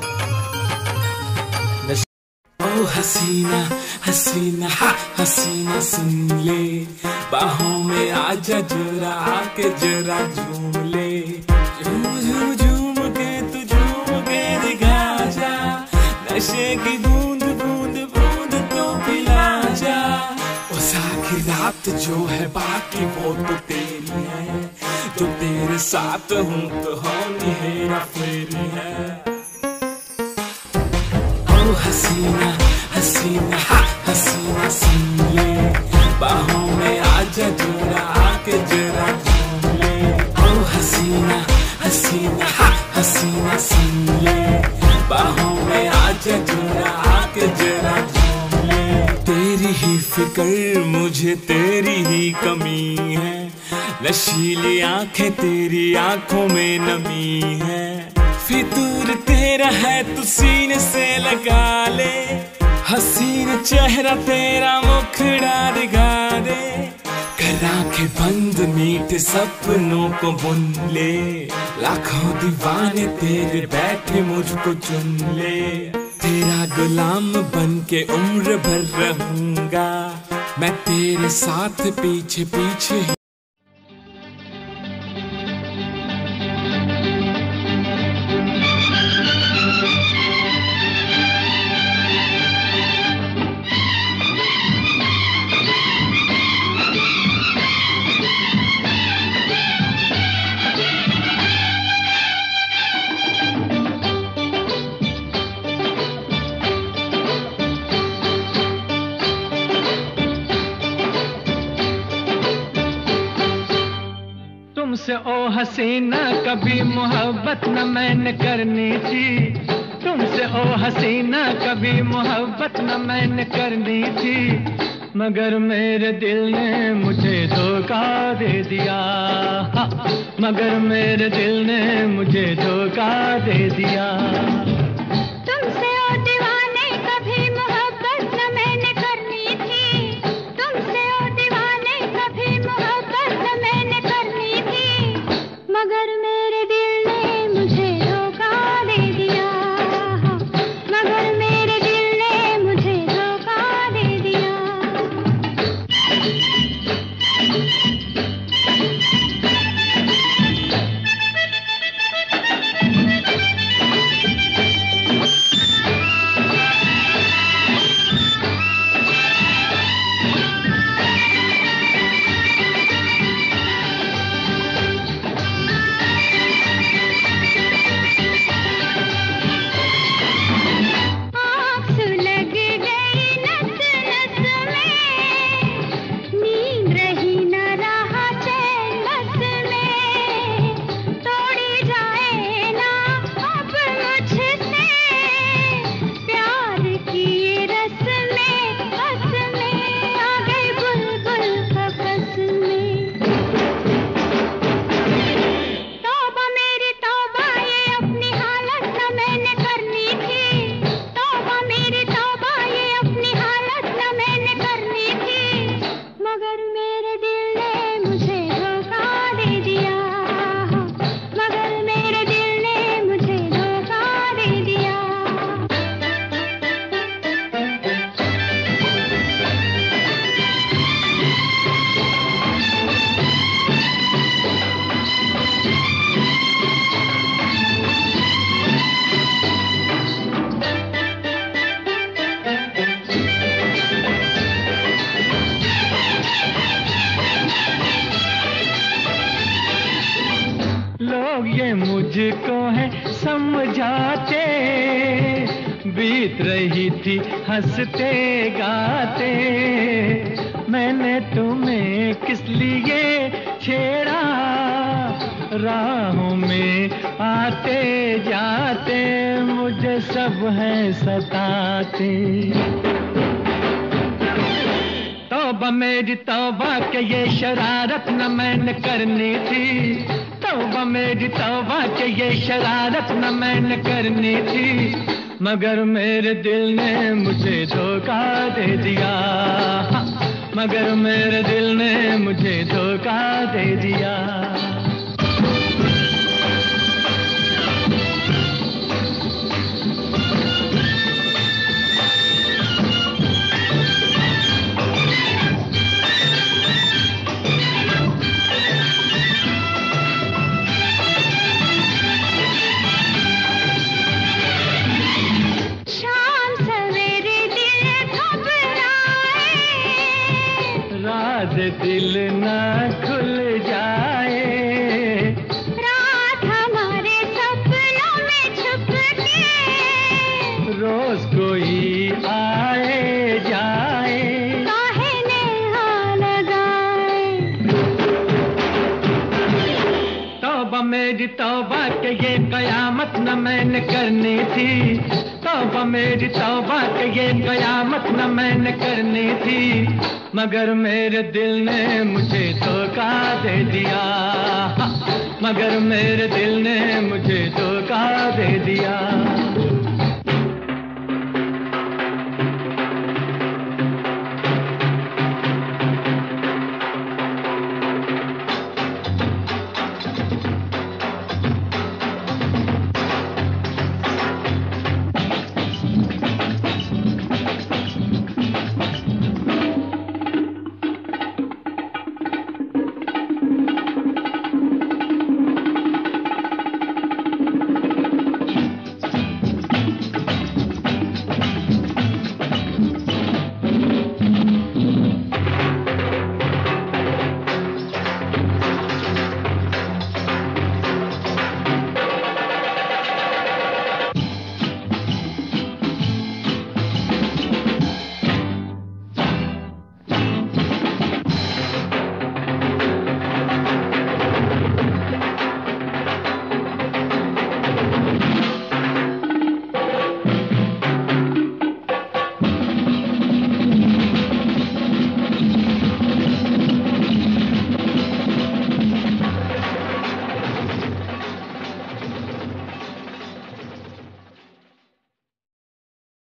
ओ हसीना हसीना हा हसीना सुन ले, बाहों में आजा जरा आके जरा झूम ले। झूम झूम झूम के तू झूम के दिखा जा, नशे की बूंद बूंद बूंद तो पिला जा। ओ सारी रात जो है बाकी वो तो तेरी है, जो तेरे साथ हूँ तो होनी हेरा फेरी है। ओ हसीना हसीना हा हसीना सुन ले, बाहों में आजा जरा आके जरा झूम ले। ओ हसीना हसीना हा हसीना सुन ले, बाहों में आजा जरा आके जरा झूम ले। तेरी ही फिक्र मुझे तेरी ही कमी है, नशीली आंखें तेरी आंखों में नमी है। फितूर तेरा है तू सीने से लगा ले, हसीन चेहरा तेरा मुखड़ा दिखा दे। कर आंखें बंद मीठे सपनों को बुन ले, लाखों दीवाने तेरे बैठे मुझको चुन ले। तेरा गुलाम बन के उम्र भर रहूंगा, मैं तेरे साथ पीछे पीछे। तुमसे ओ हसीना कभी मोहब्बत न मैंने करनी थी, तुमसे ओ हसीना कभी मोहब्बत न मैंने करनी थी। मगर मेरे दिल ने मुझे धोखा दे दिया, मगर मेरे दिल ने मुझे धोखा दे दिया। तुमसे ओ दीवाने कभी मोहब्बत न मैंने करनी थी, तुमसे ओ दीवाने कभी मोहब्बत न मैंने करनी थी। मगर मेरे दिल ने मुझे धोखा दे दिया, मगर मेरे दिल ने मुझे धोखा दे दिया। ये मुझको है समझाते, बीत रही थी हंसते गाते, मैंने तुम्हें किस लिए छेड़ा, राहों में आते जाते मुझे सब है सताते। तौबा मेरी तौबा के ये शरारत न मैंने करनी थी, तौबा मेरी तौबा के ये शरारत न मैंने करनी थी, मगर मेरे दिल ने मुझे धोखा दे दिया, मगर मेरे दिल ने मुझे धोखा दे दिया। दिल न खुल जाए, रात हमारे सपनों में छुप के, रोज कोई आए जाए, काहे नेहा लगाए। तौबा मेरी तौबा के ये कयामत न मैंने करनी थी, तौबा मेरी तौबा के ये कयामत न मैंने करनी थी, मगर मेरे दिल ने मुझे धोखा दे दिया, मगर मेरे दिल ने मुझे धोखा दे दिया।